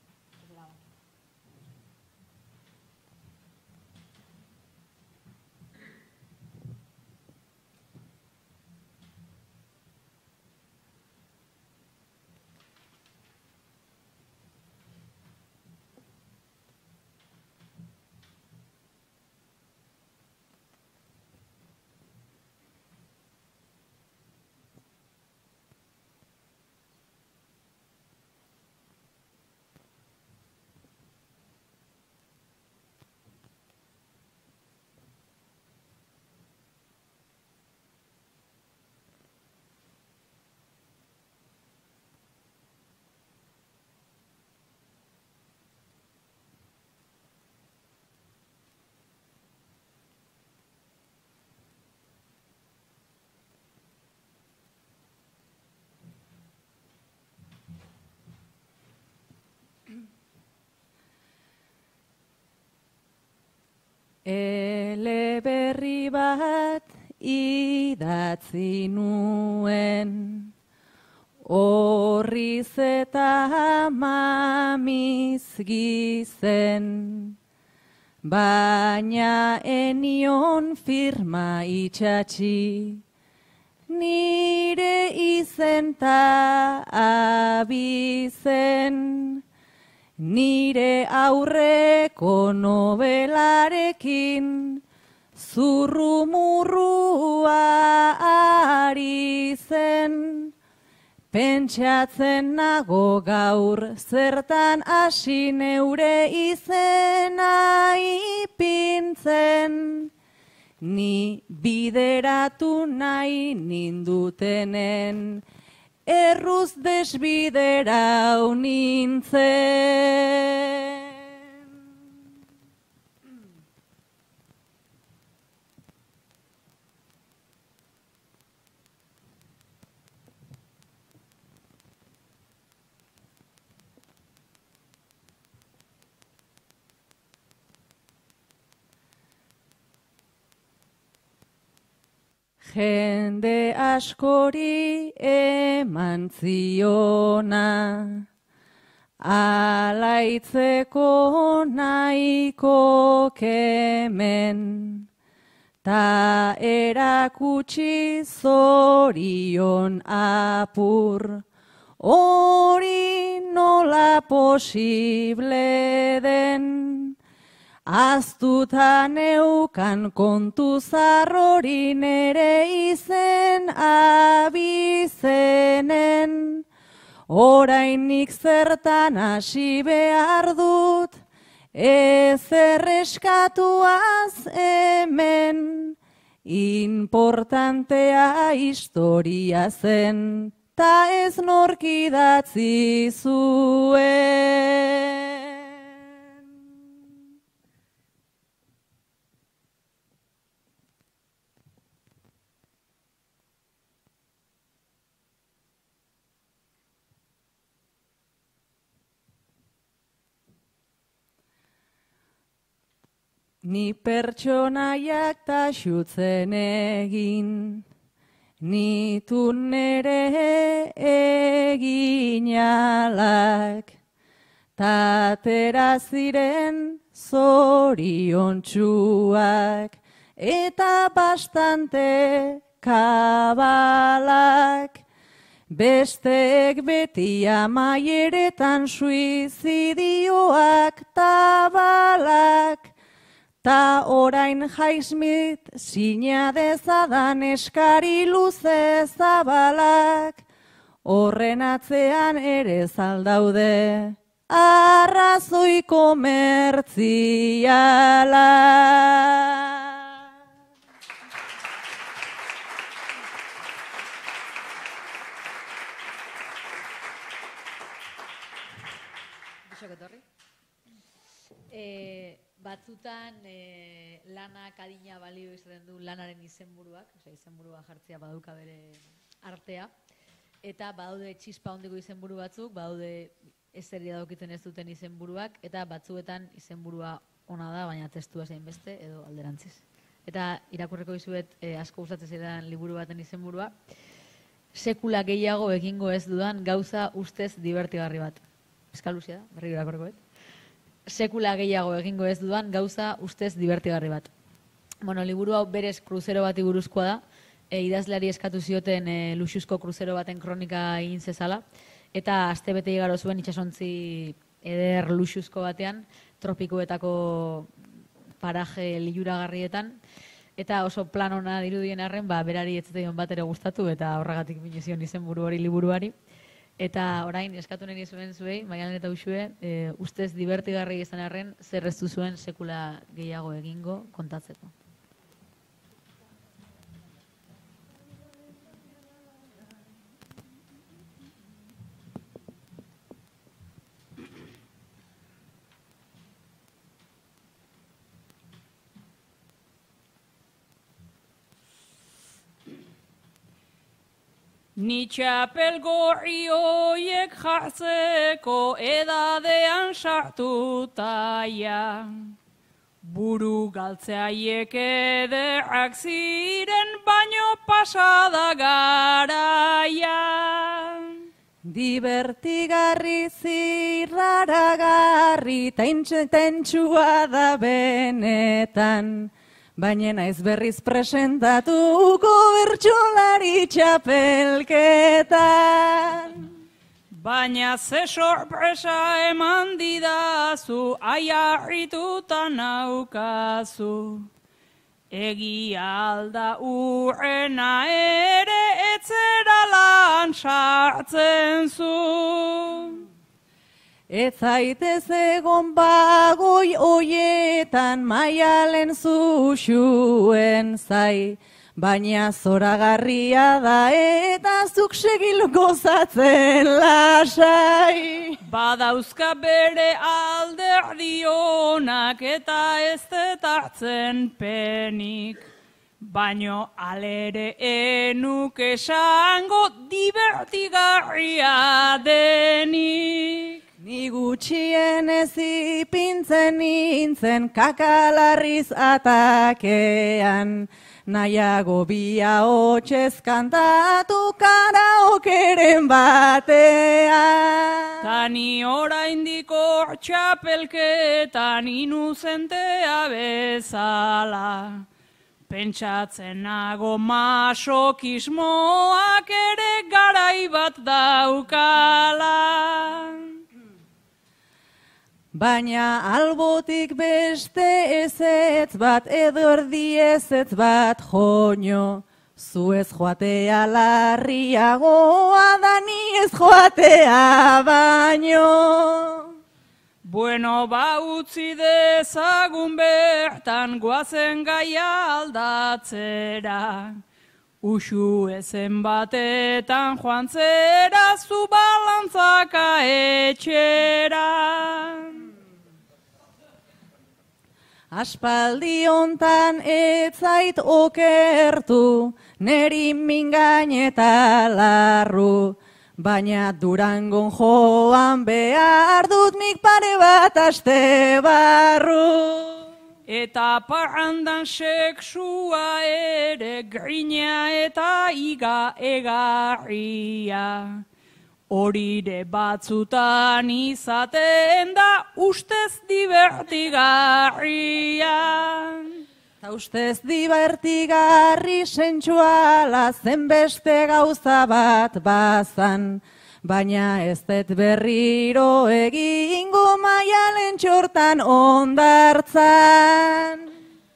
Eleberri bat idatzi nuen, horriz eta mamiz gizen, baina enion firma itxatxi, nire izen ta abizen. Nire aurreko nobelarekin zurrumurrua ari zen. Pentsatzen nago gaur zertan hasi neure izena ipintzen. Ni bideratu nahi nindutenen, erruz desbiderau nintzen. Jende askori eman ziona, alaitzeko nahiko kemen, ta erakutsi zorion apur, hori nola posible den. Aztuta neukan kontu zarrori nere izen abizenen, orainik zertan hasi behar dut, ez erreskatuaz hemen, Importantea historia zen, ta ez nork idatzi zuen. Ni pertsonaiak taxutzen egin, nitun nere eginalak, tatera ziren zoriontsuak, eta bastante kabalak, besteek beti amaieretan suizidioak tabalak, ta orain Highsmith sina dezadan eskari luze zabalak, horren atzean ere zaldaude arrazoi komertziala. Batzutan lanak adina balio izaten du lanaren izenburuak, izenburua jartzea badauka bere artea, eta badaude txispa hondiko izenburu batzuk, badaude ezeria daukiten ez duten izenburuak, eta batzuetan izenburua ona da, baina testua zein beste edo alderantziz. Eta irakurreko dizuet asko gustatzen zidan liburu baten izenburua, sekula gehiago egingo ez dudan gauza ustez divertigarri bat. Eskaluzia da, berriro irakurrekoet. Sekula gehiago egingo ez dudan gauza ustez divertigarri bat. Bueno, liburu hau berez kruzero bati buruzkoa da, idazleari eskatu zioten luxuzko kruzero baten kronika egin zezala, eta astebete igaro zuen itsasontzi eder luxuzko batean, tropikoetako paraje liluragarrietan, eta oso plan ona dirudien arren, berari ez zitzaion bat ere gustatu, eta horregatik binu zion izenburu hori liburuari. Eta orain eskatu nahi zuen zuei, Maialen eta Uxue, ustez divertigarri izan arren, zer ez duzuen sekula gehiago egingo kontatzeko. Ni txapel gorri hoiek jartzeko edadean sartutaia. Buru galtzeaiek ederrak ziren baino pasada garaia. Divertigarri zirraragarri tentsua da benetan, baina naiz berriz presentatuko bertsolari txapelketan. Baina ze sorpresa eman didazu, aiarrituta naukazu. Egia alda urrena ere etzera lan sartzen zu. Ez zaitez egon bagoi oietan Maialen Zuxuen zai, baina zoragarria da eta zuk segil gozatzen lasai. Badauzka bere alderdionak eta ez hartzen penik, baino alere enuk esango divertigarria denik. Ni gutxien ez ipintzen nintzen kakalarriz atakean, nahiago bia hotxez kantatu karaokeren batean. Tani oraindiko txapelketan inuzentea bezala, pentsatzen nago masokismoak ere garai bat daukala. Baina albotik beste ezetz bat edo erdi ezetz bat joño, zu ez joatea larriagoa da ni ez joatea baino. Bueno, ba utzi dezagun bertan goazen gaia aldatzera. Uxu ezen batetan joan zera zu balantzaka etxera. Aspaldi hontan etzait okertu, neri mingain eta larru. Baina Durangon joan behar dut nik pare bat aste barru. Eta parrandan seksua ere grina eta iga egarria. Horire batzutan izaten da ustez divertigarria. Ta ustez divertigarri sentsuala zenbeste gauza bat bazan. Baina ez dut berriro egingo Maialen txortan ondartzan.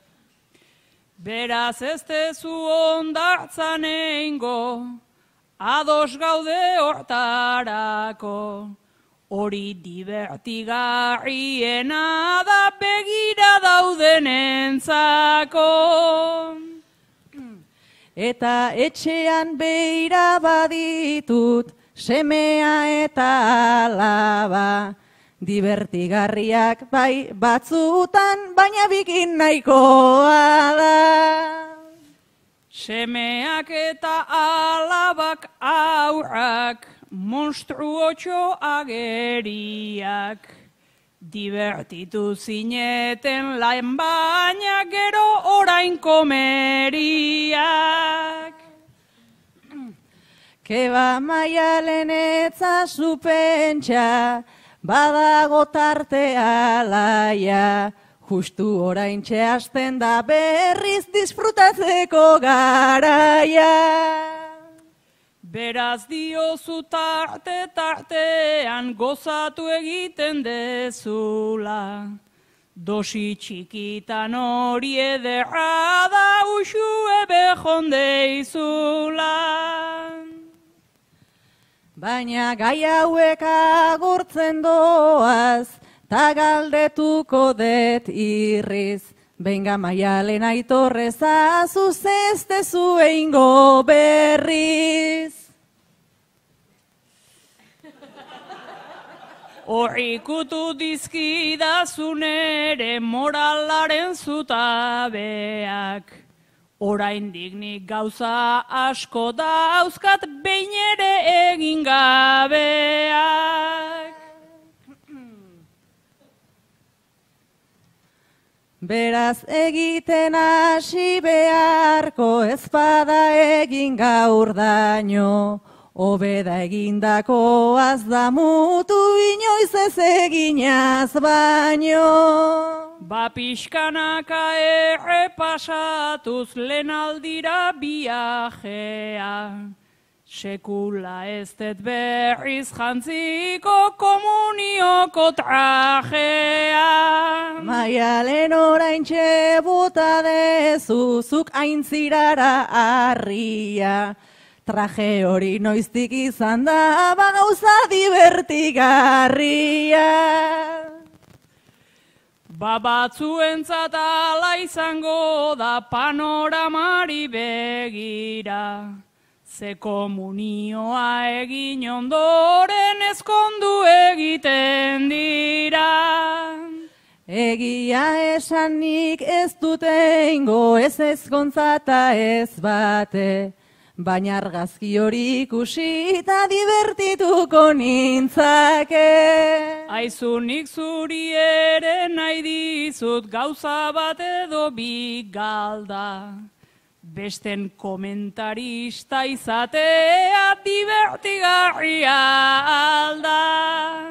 Beraz ez tezu ondartzan eingo, ados gaude hortarako. Hori divertigarriena da begira daudenentzako. Eta etxean beira baditut, semea eta alaba, divertigarriak bai batzutan, baina bikin nahikoa da. Semeak eta alabak aurrak, monstruotxo ageriak. Divertitu zineten lain baina gero orain komeriak. Keba Maialen etzazu pentsa, badago tartea laia, justu oraintxe hasten da berriz disfrutatzeko garaia. Beraz diozu tartean gozatu egiten dezula. Dosi txikitan hori ederra da uxu ebejon deizula. Baina gai hauek agurtzen doaz, ta galdetuko det irriz. Benga Maialen aitorreza zuzestezu eingo berriz. Horrikutu dizkidazun ere moralaren zutabeak. Oraindik nik gauza asko dauzkat behin ere egin gabeak. Beraz egiten hasi beharko ezpada egin gaur daño. Hobeda egindakoaz da mutu inoiz ez eginaz baino. Ba pixkanaka errepasatuz lehen aldira biajea. Sekula ez dut berriz jantziko komunioko trajea. Maialen oraintxe bota dezuzuk aintzirara harria. Traje hori noiztik izan da bagauza divertigarria. Ba batzuentzat ala izango da panoramari begira. Ze komunioa egin ondoren ezkondu egiten dira. Egia esanik ez dute ingo ez ezkontza eta ez bate. Baina argazki hori ikusi eta divertituko nintzake. Aizunik zuri ere nahi dizut gauza bat edo bi galda. Besten komentarista izatea divertigarria alda.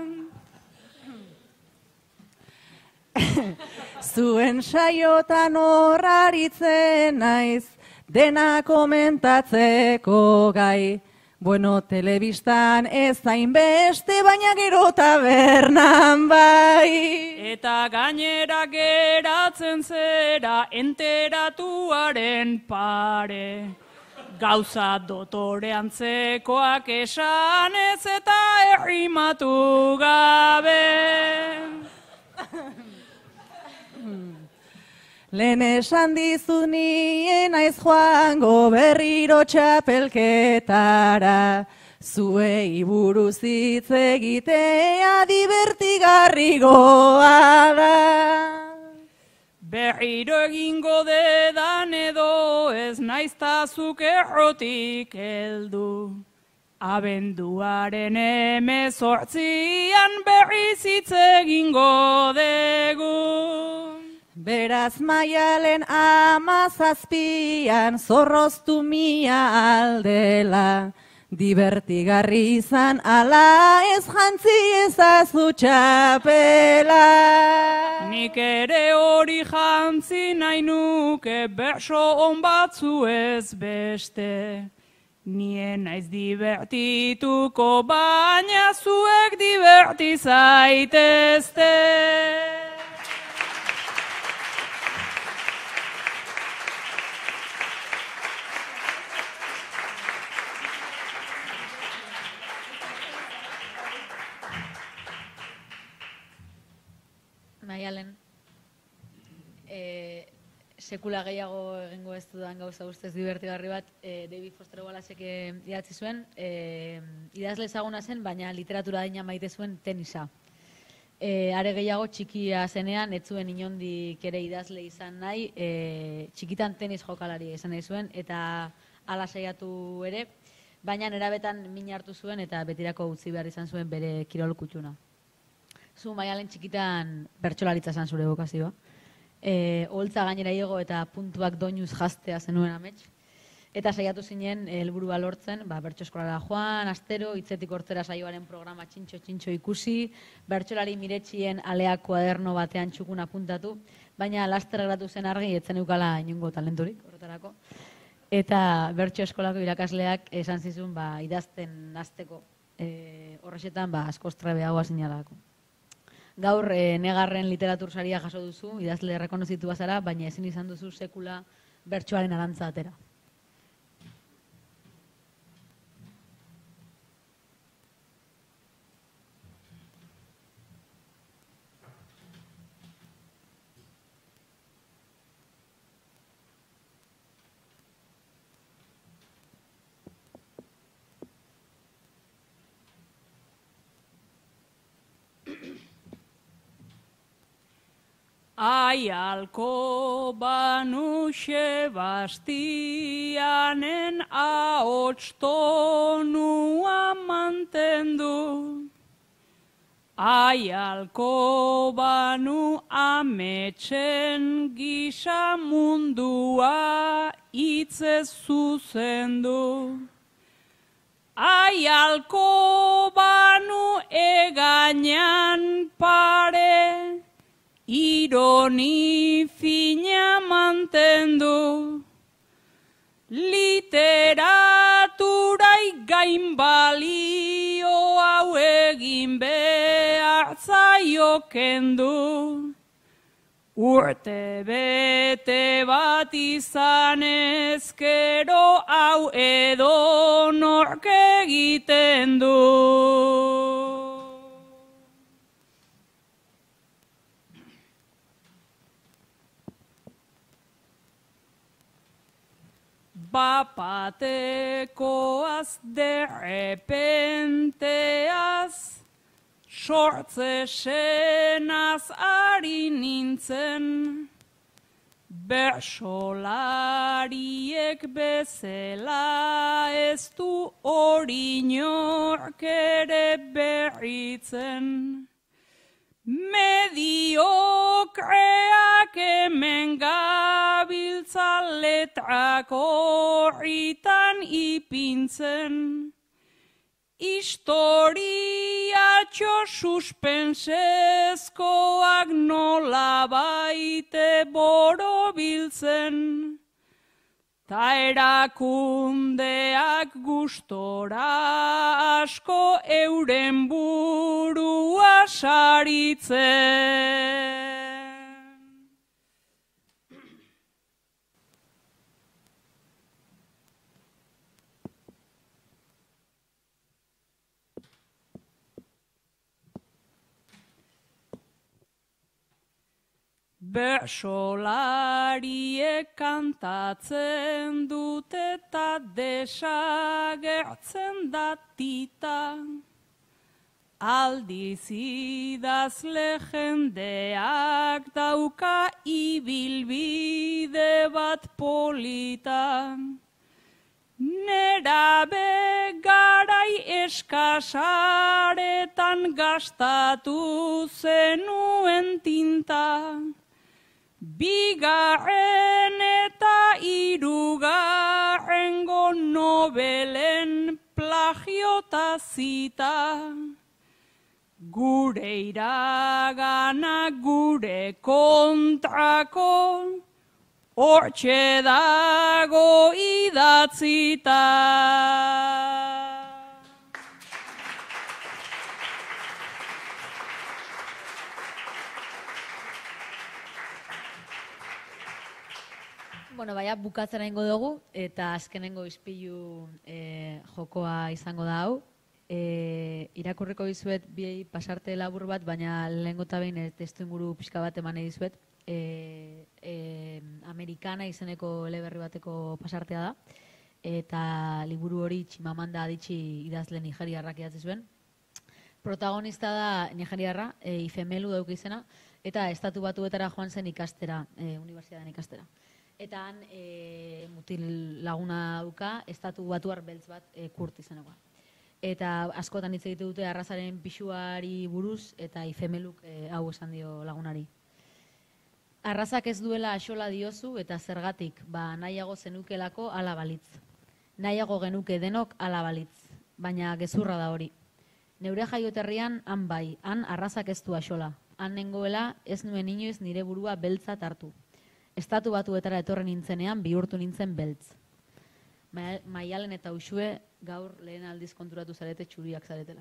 Zuen saiotan horraritzen naiz, dena komentatzeko gai. Bueno, telebistan ez hainbeste, baina gero tabernan bai. Eta gainera geratzen zera enteratuaren pare. Gauza dotore antzekoak esanez eta errimatu gabe. Lehen esan dizut nien naiz joango berriro txapelketara, zuei buruz hitz egitea divertigarrigoa da. Berriro egingo dedan edo ez naiztazuk errotik heldu. Abenduaren 18an berriz hitz egingo dugu. Beraz Maialen 17an zorroztu mia aldela, divertigarri izan ala ez jantzi ezazu txapela. Nik ere hori jantzi nahi nuke berso on batzu ez beste. Nien naiz divertituko baina zuek diverti zaitezte. Maialen, sekula gehiago egingo ez dudan gauza ustez divertigarri bat, David Foster Wallaceek idatzi zuen, idazle ezaguna zen, baina literatura adina maite zuen tenisa. Are gehiago txikia zenean, ez zuen inondik ere idazle izan nahi, txikitan tenis jokalari izan nahi zuen, eta hala saiatu ere, baina nerabetan min hartu zuen eta betirako utzi behar izan zuen bere kirol kutxuna. Zu Maialen txikitan bertsolaritza zen zure bokazioa. Holtza gainera igo eta puntuak doinuz jaztea zenuen amets. Eta saiatu zinen helburua lortzen, bertso eskolara joan, astero, hitzetik hortzera saioaren programa txintxo ikusi, bertsolari miretxien aleak kuaderno batean txukun apuntatu, baina laster geratu zen argi etzen eukala inongo talenturik horretarako. Eta bertso eskolako irakasleak esan zizun idazten hasteko horrexetan askoz trebeagoa zinalako. Gaur negarren literatur saria jaso duzu, idazle errekonozitua zara, baina ezin izan duzu sekula bertsoaren arantza atera. Ai alko Sebastianen ahots tonua mantendu. Ai alko ametsen gisa mundua hitzez zuzendu. Ai alko egainan pare, ironi fina mantendu, literaturai gain balio hau egin behar zaio kendu. Urte bete bat izan ezkero hau edo nork egiten du. Bapatekoaz derrepenteaz, sortze senaz ari nintzen, bersolariek bezala ez du hori inork ere berritzen. Mediokreak hemen gabiltza letrak horritan ipintzen, historiatxo suspensezkoak nola baite borobiltzen, ta erakundeak gustora asko euren burua saritzen. Bersolariek kantatzen dute eta desagertzen datita. Aldiz idazle jendeak dauka ibilbide bat polita. Nerabe garai eskasaretan gastatu zenuen tinta. Bigarren eta hirugarrengo nobelen plagiota zita. Gure iragana gure kontrako, hortxe dago idatzita. Bueno, baina bukatzera ingo dugu, eta azkenengo ispilu jokoa izango da hau. Irakurriko dizuet bi pasarte labur bat, baina lehengo eta behin testu inguru pixka bat eman dizuet. Amerikana izeneko eleberri bateko pasartea da, eta liburu hori Chimamanda Adichie idazle nigeriarrak idatzi zuen. Protagonista da nigeriarra, Ifemelu dauk izena, eta Estatu Batuetara joan zen ikastera, unibertsitatean ikastera. Eta han mutil laguna dauka, Estatu Batuar beltz bat Kurt izenekoa. Eta askotan hitz egite dute arrazaren pisuari buruz, eta Ifemeluk hau esan dio lagunari. Arrazak ez duela axola diozu eta zergatik, nahiago zenukelako ala balitz. Nahiago genuke denok ala balitz, baina gezurra da hori. Neure jaioterrian han bai, han arrazak ez du axola. Han nengoela ez nuen inoiz nire burua beltzat hartu. Estatu Batuetara etorren nintzenean bihurtu nintzen beltz. Maialen eta Uxue gaur lehen aldiz konturatu zarete txuriak zaretela.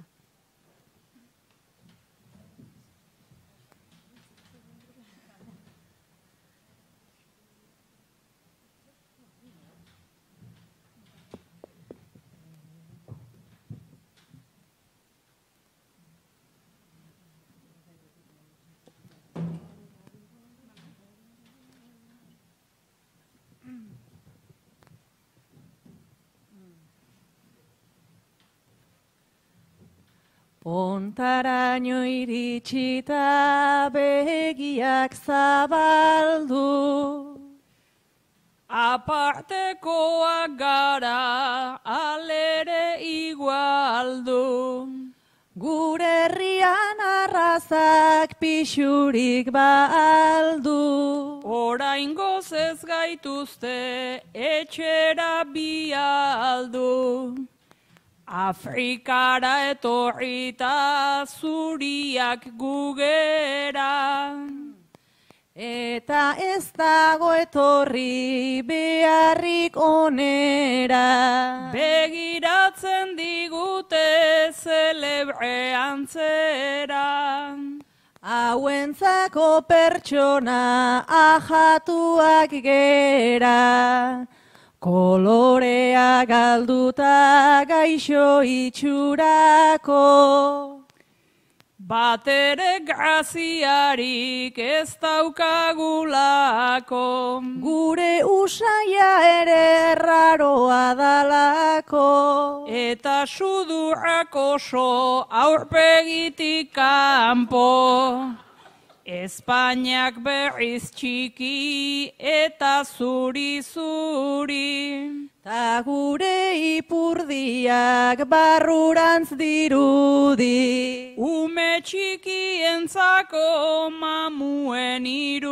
Ontaraino iritsita begiak zabaldu. Apartekoak gara alere igualdu. Gure herrian arrazak pixurik baldu. Oraingoz ez gaituzte etxera bialdu. Afrikara etorrita zuriak gugera. Eta ez dago etorri beharrik onera. Begiratzen digute zelebrean zera. Hauentzako pertsona ajatuak gera. Kolorea galduta gaixo itxurako. Batere graziarik ez daukagulako. Gure usaia ere erraroa dalako. Eta sudurrak oso aurpegitik kanpo. Espainiak berriz txiki eta zuri-zuri. Ta gure ipurdiak barrurantz dirudi. Ume txikientzako mamuen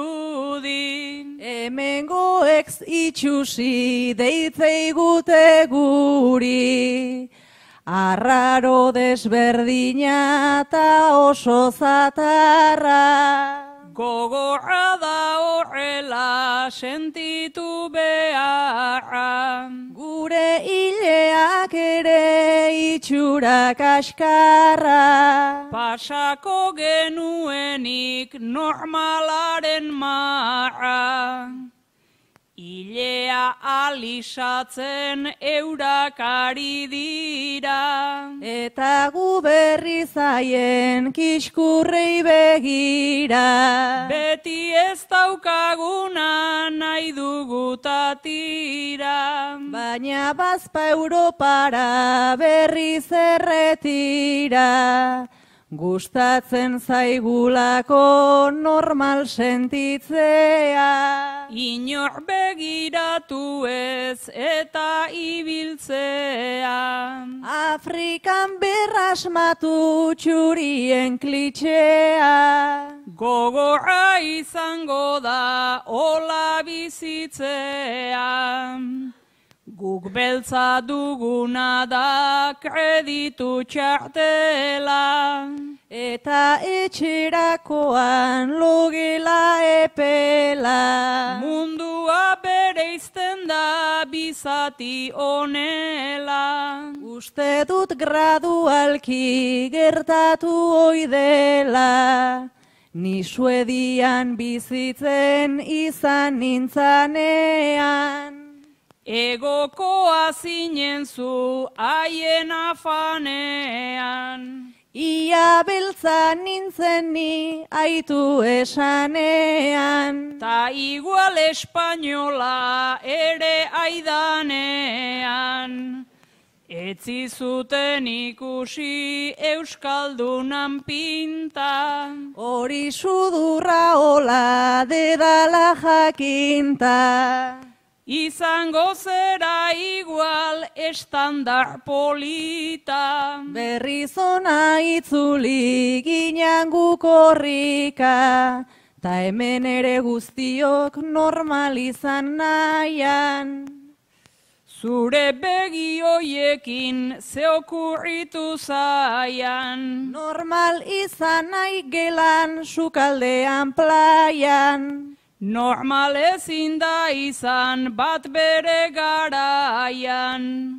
irudi. Hemengoek itxusi deitzeigute guri. Arraro desberdina eta oso zatarra. Gogorra da horrela sentitu beharra. Gure hileak ere itxurak askarra. Pasako genuenik normalaren marra. Ilea alisatzen eurak ari dira. Eta gu berri zaien kiskurrei begira. Beti ez daukaguna nahi dugu tatira. Baina bazpa Europara berriz erretira. Gustatzen zaigulako normal sentitzea. Inor begiratu ez eta ibiltzea. Afrikan berrasmatu txurien klitxea. Gogorra izango da hola bizitzea. Guk beltza duguna da kreditu txartela. Eta etxerakoan logela epela. Mundua bereizten da bizati honela. Uste dut gradualki gertatu oidela. Ni Suedian bizitzen izan nintzanean. Egokoa zinen zu haien afanean. Ia beltza nintzen ni aitu esanean. Ta igual espainola ere aidanean. Etzi zuten ikusi euskaldunan pinta. Hori sudurra hola dedala jakinta. Izango zera igual estandar polita. Berriz ona itzuli ginen gu korrika. Ta hemen ere guztiok normal izan nahian. Zure begi hoiekin ze okurritu zaian. Normal izan nahi gelan sukaldean playan. Normal ezin da izan bat bere garaian.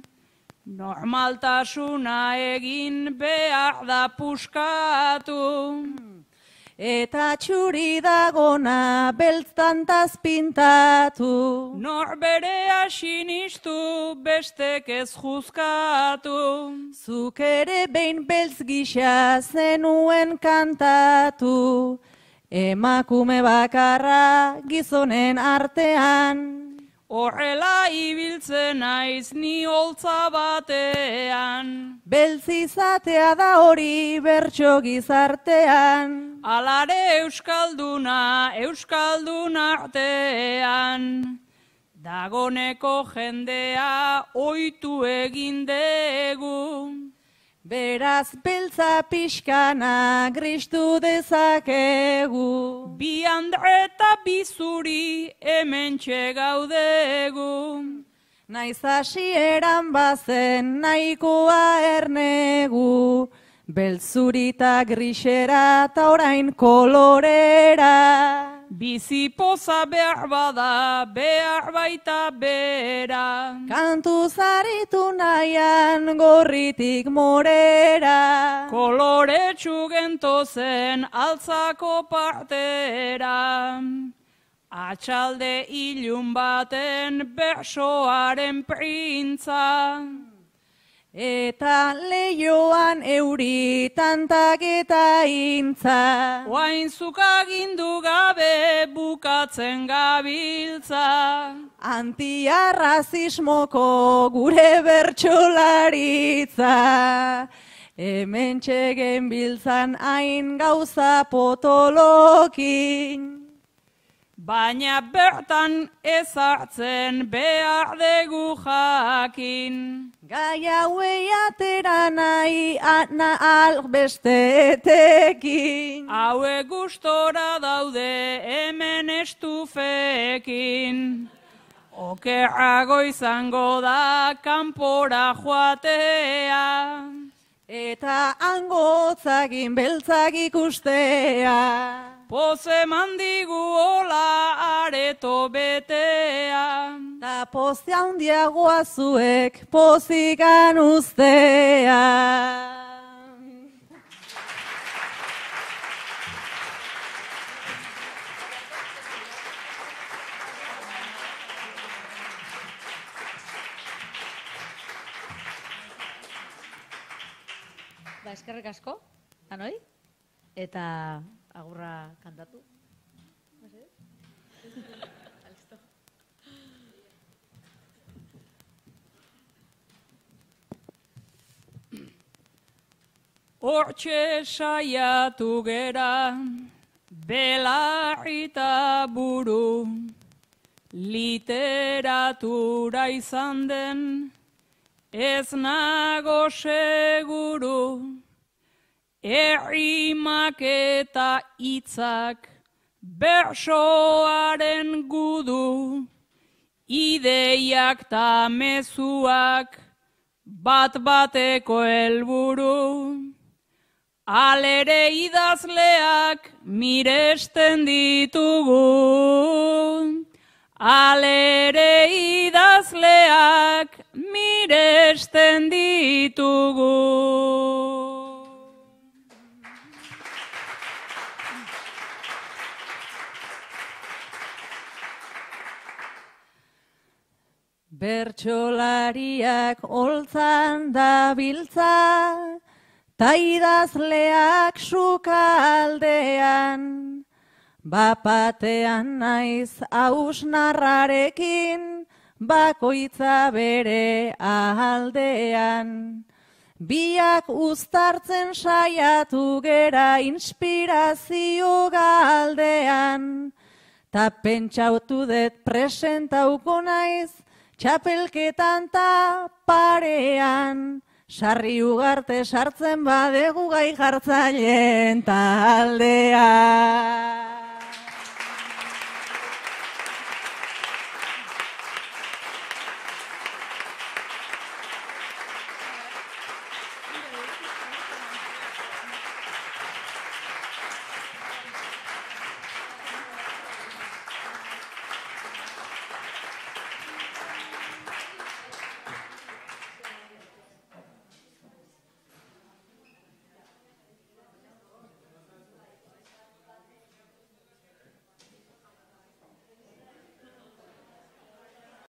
Normaltasuna egin behar da puskatu. Eta txuri dagona beltztantaz pintatu. Nor berea sinistu bestek ez juzkatu. Zuk ere behin beltz gisa zenuen kantatu. Emakume bakarra gizonen artean. Horrela ibiltzen naiz ni holtza batean. Beltz izatea da hori bertso gizartean. Alare euskalduna, euskaldun artean. Dagoneko jendea ohitu egin dugu. Beraz beltza pixkana gristu dezakegu. Bi andre eta bi zuri hementxe gaudegu. Naiz hasieran bazen nahikoa ernegu. Beltzurita grisera ta orain kolorera. Bizi poza behar bada, behar baita bera. Kantu zaritu nahian gorritik morera. Koloretsu gentozen altzako partera. Atxalde ilun baten bersoaren printza. Eta leioan euri tantak eta intza. Oain zuk agindu gabe bukatzen gabiltza. Antiarrazismoko gure bertsolaritza. Hemen txegen biltzan hain gauza potolokin. Baina bertan ezartzen behar dugu jakin. Gai hauei atera nahi ahal besteetekin. Hauek gustora daude hemen estufekin. Okerrago izango da kanpora joatea. Eta hangotzagin beltzak ikustea. Poze mandigu hola areto betea. Ta poze handiagoa zuek pozikan uztea. Eskerrik asko, anoi, eta agurra kantatu. Hortxe saiatu gera, belarrita buru, literatura izan den, ez nago seguru, errimak eta hitzak, bersoaren gudu, ideiak ta mezuak, bat-bateko helburu. Alere idazleak miresten ditugu. Alere idazleak miresten ditugu. Bertsolariak holtzan dabiltza, ta idazleak sukaldean, bapatean naiz hausnarrarekin, bakoitza bere aldean. Biak uztartzen saiatu gera inspirazio galdean, ta pentsautu dut presentauko naiz, txapelketan ta parean, Sarri Ugarte sartzen badegu gai jartzaileen taldean.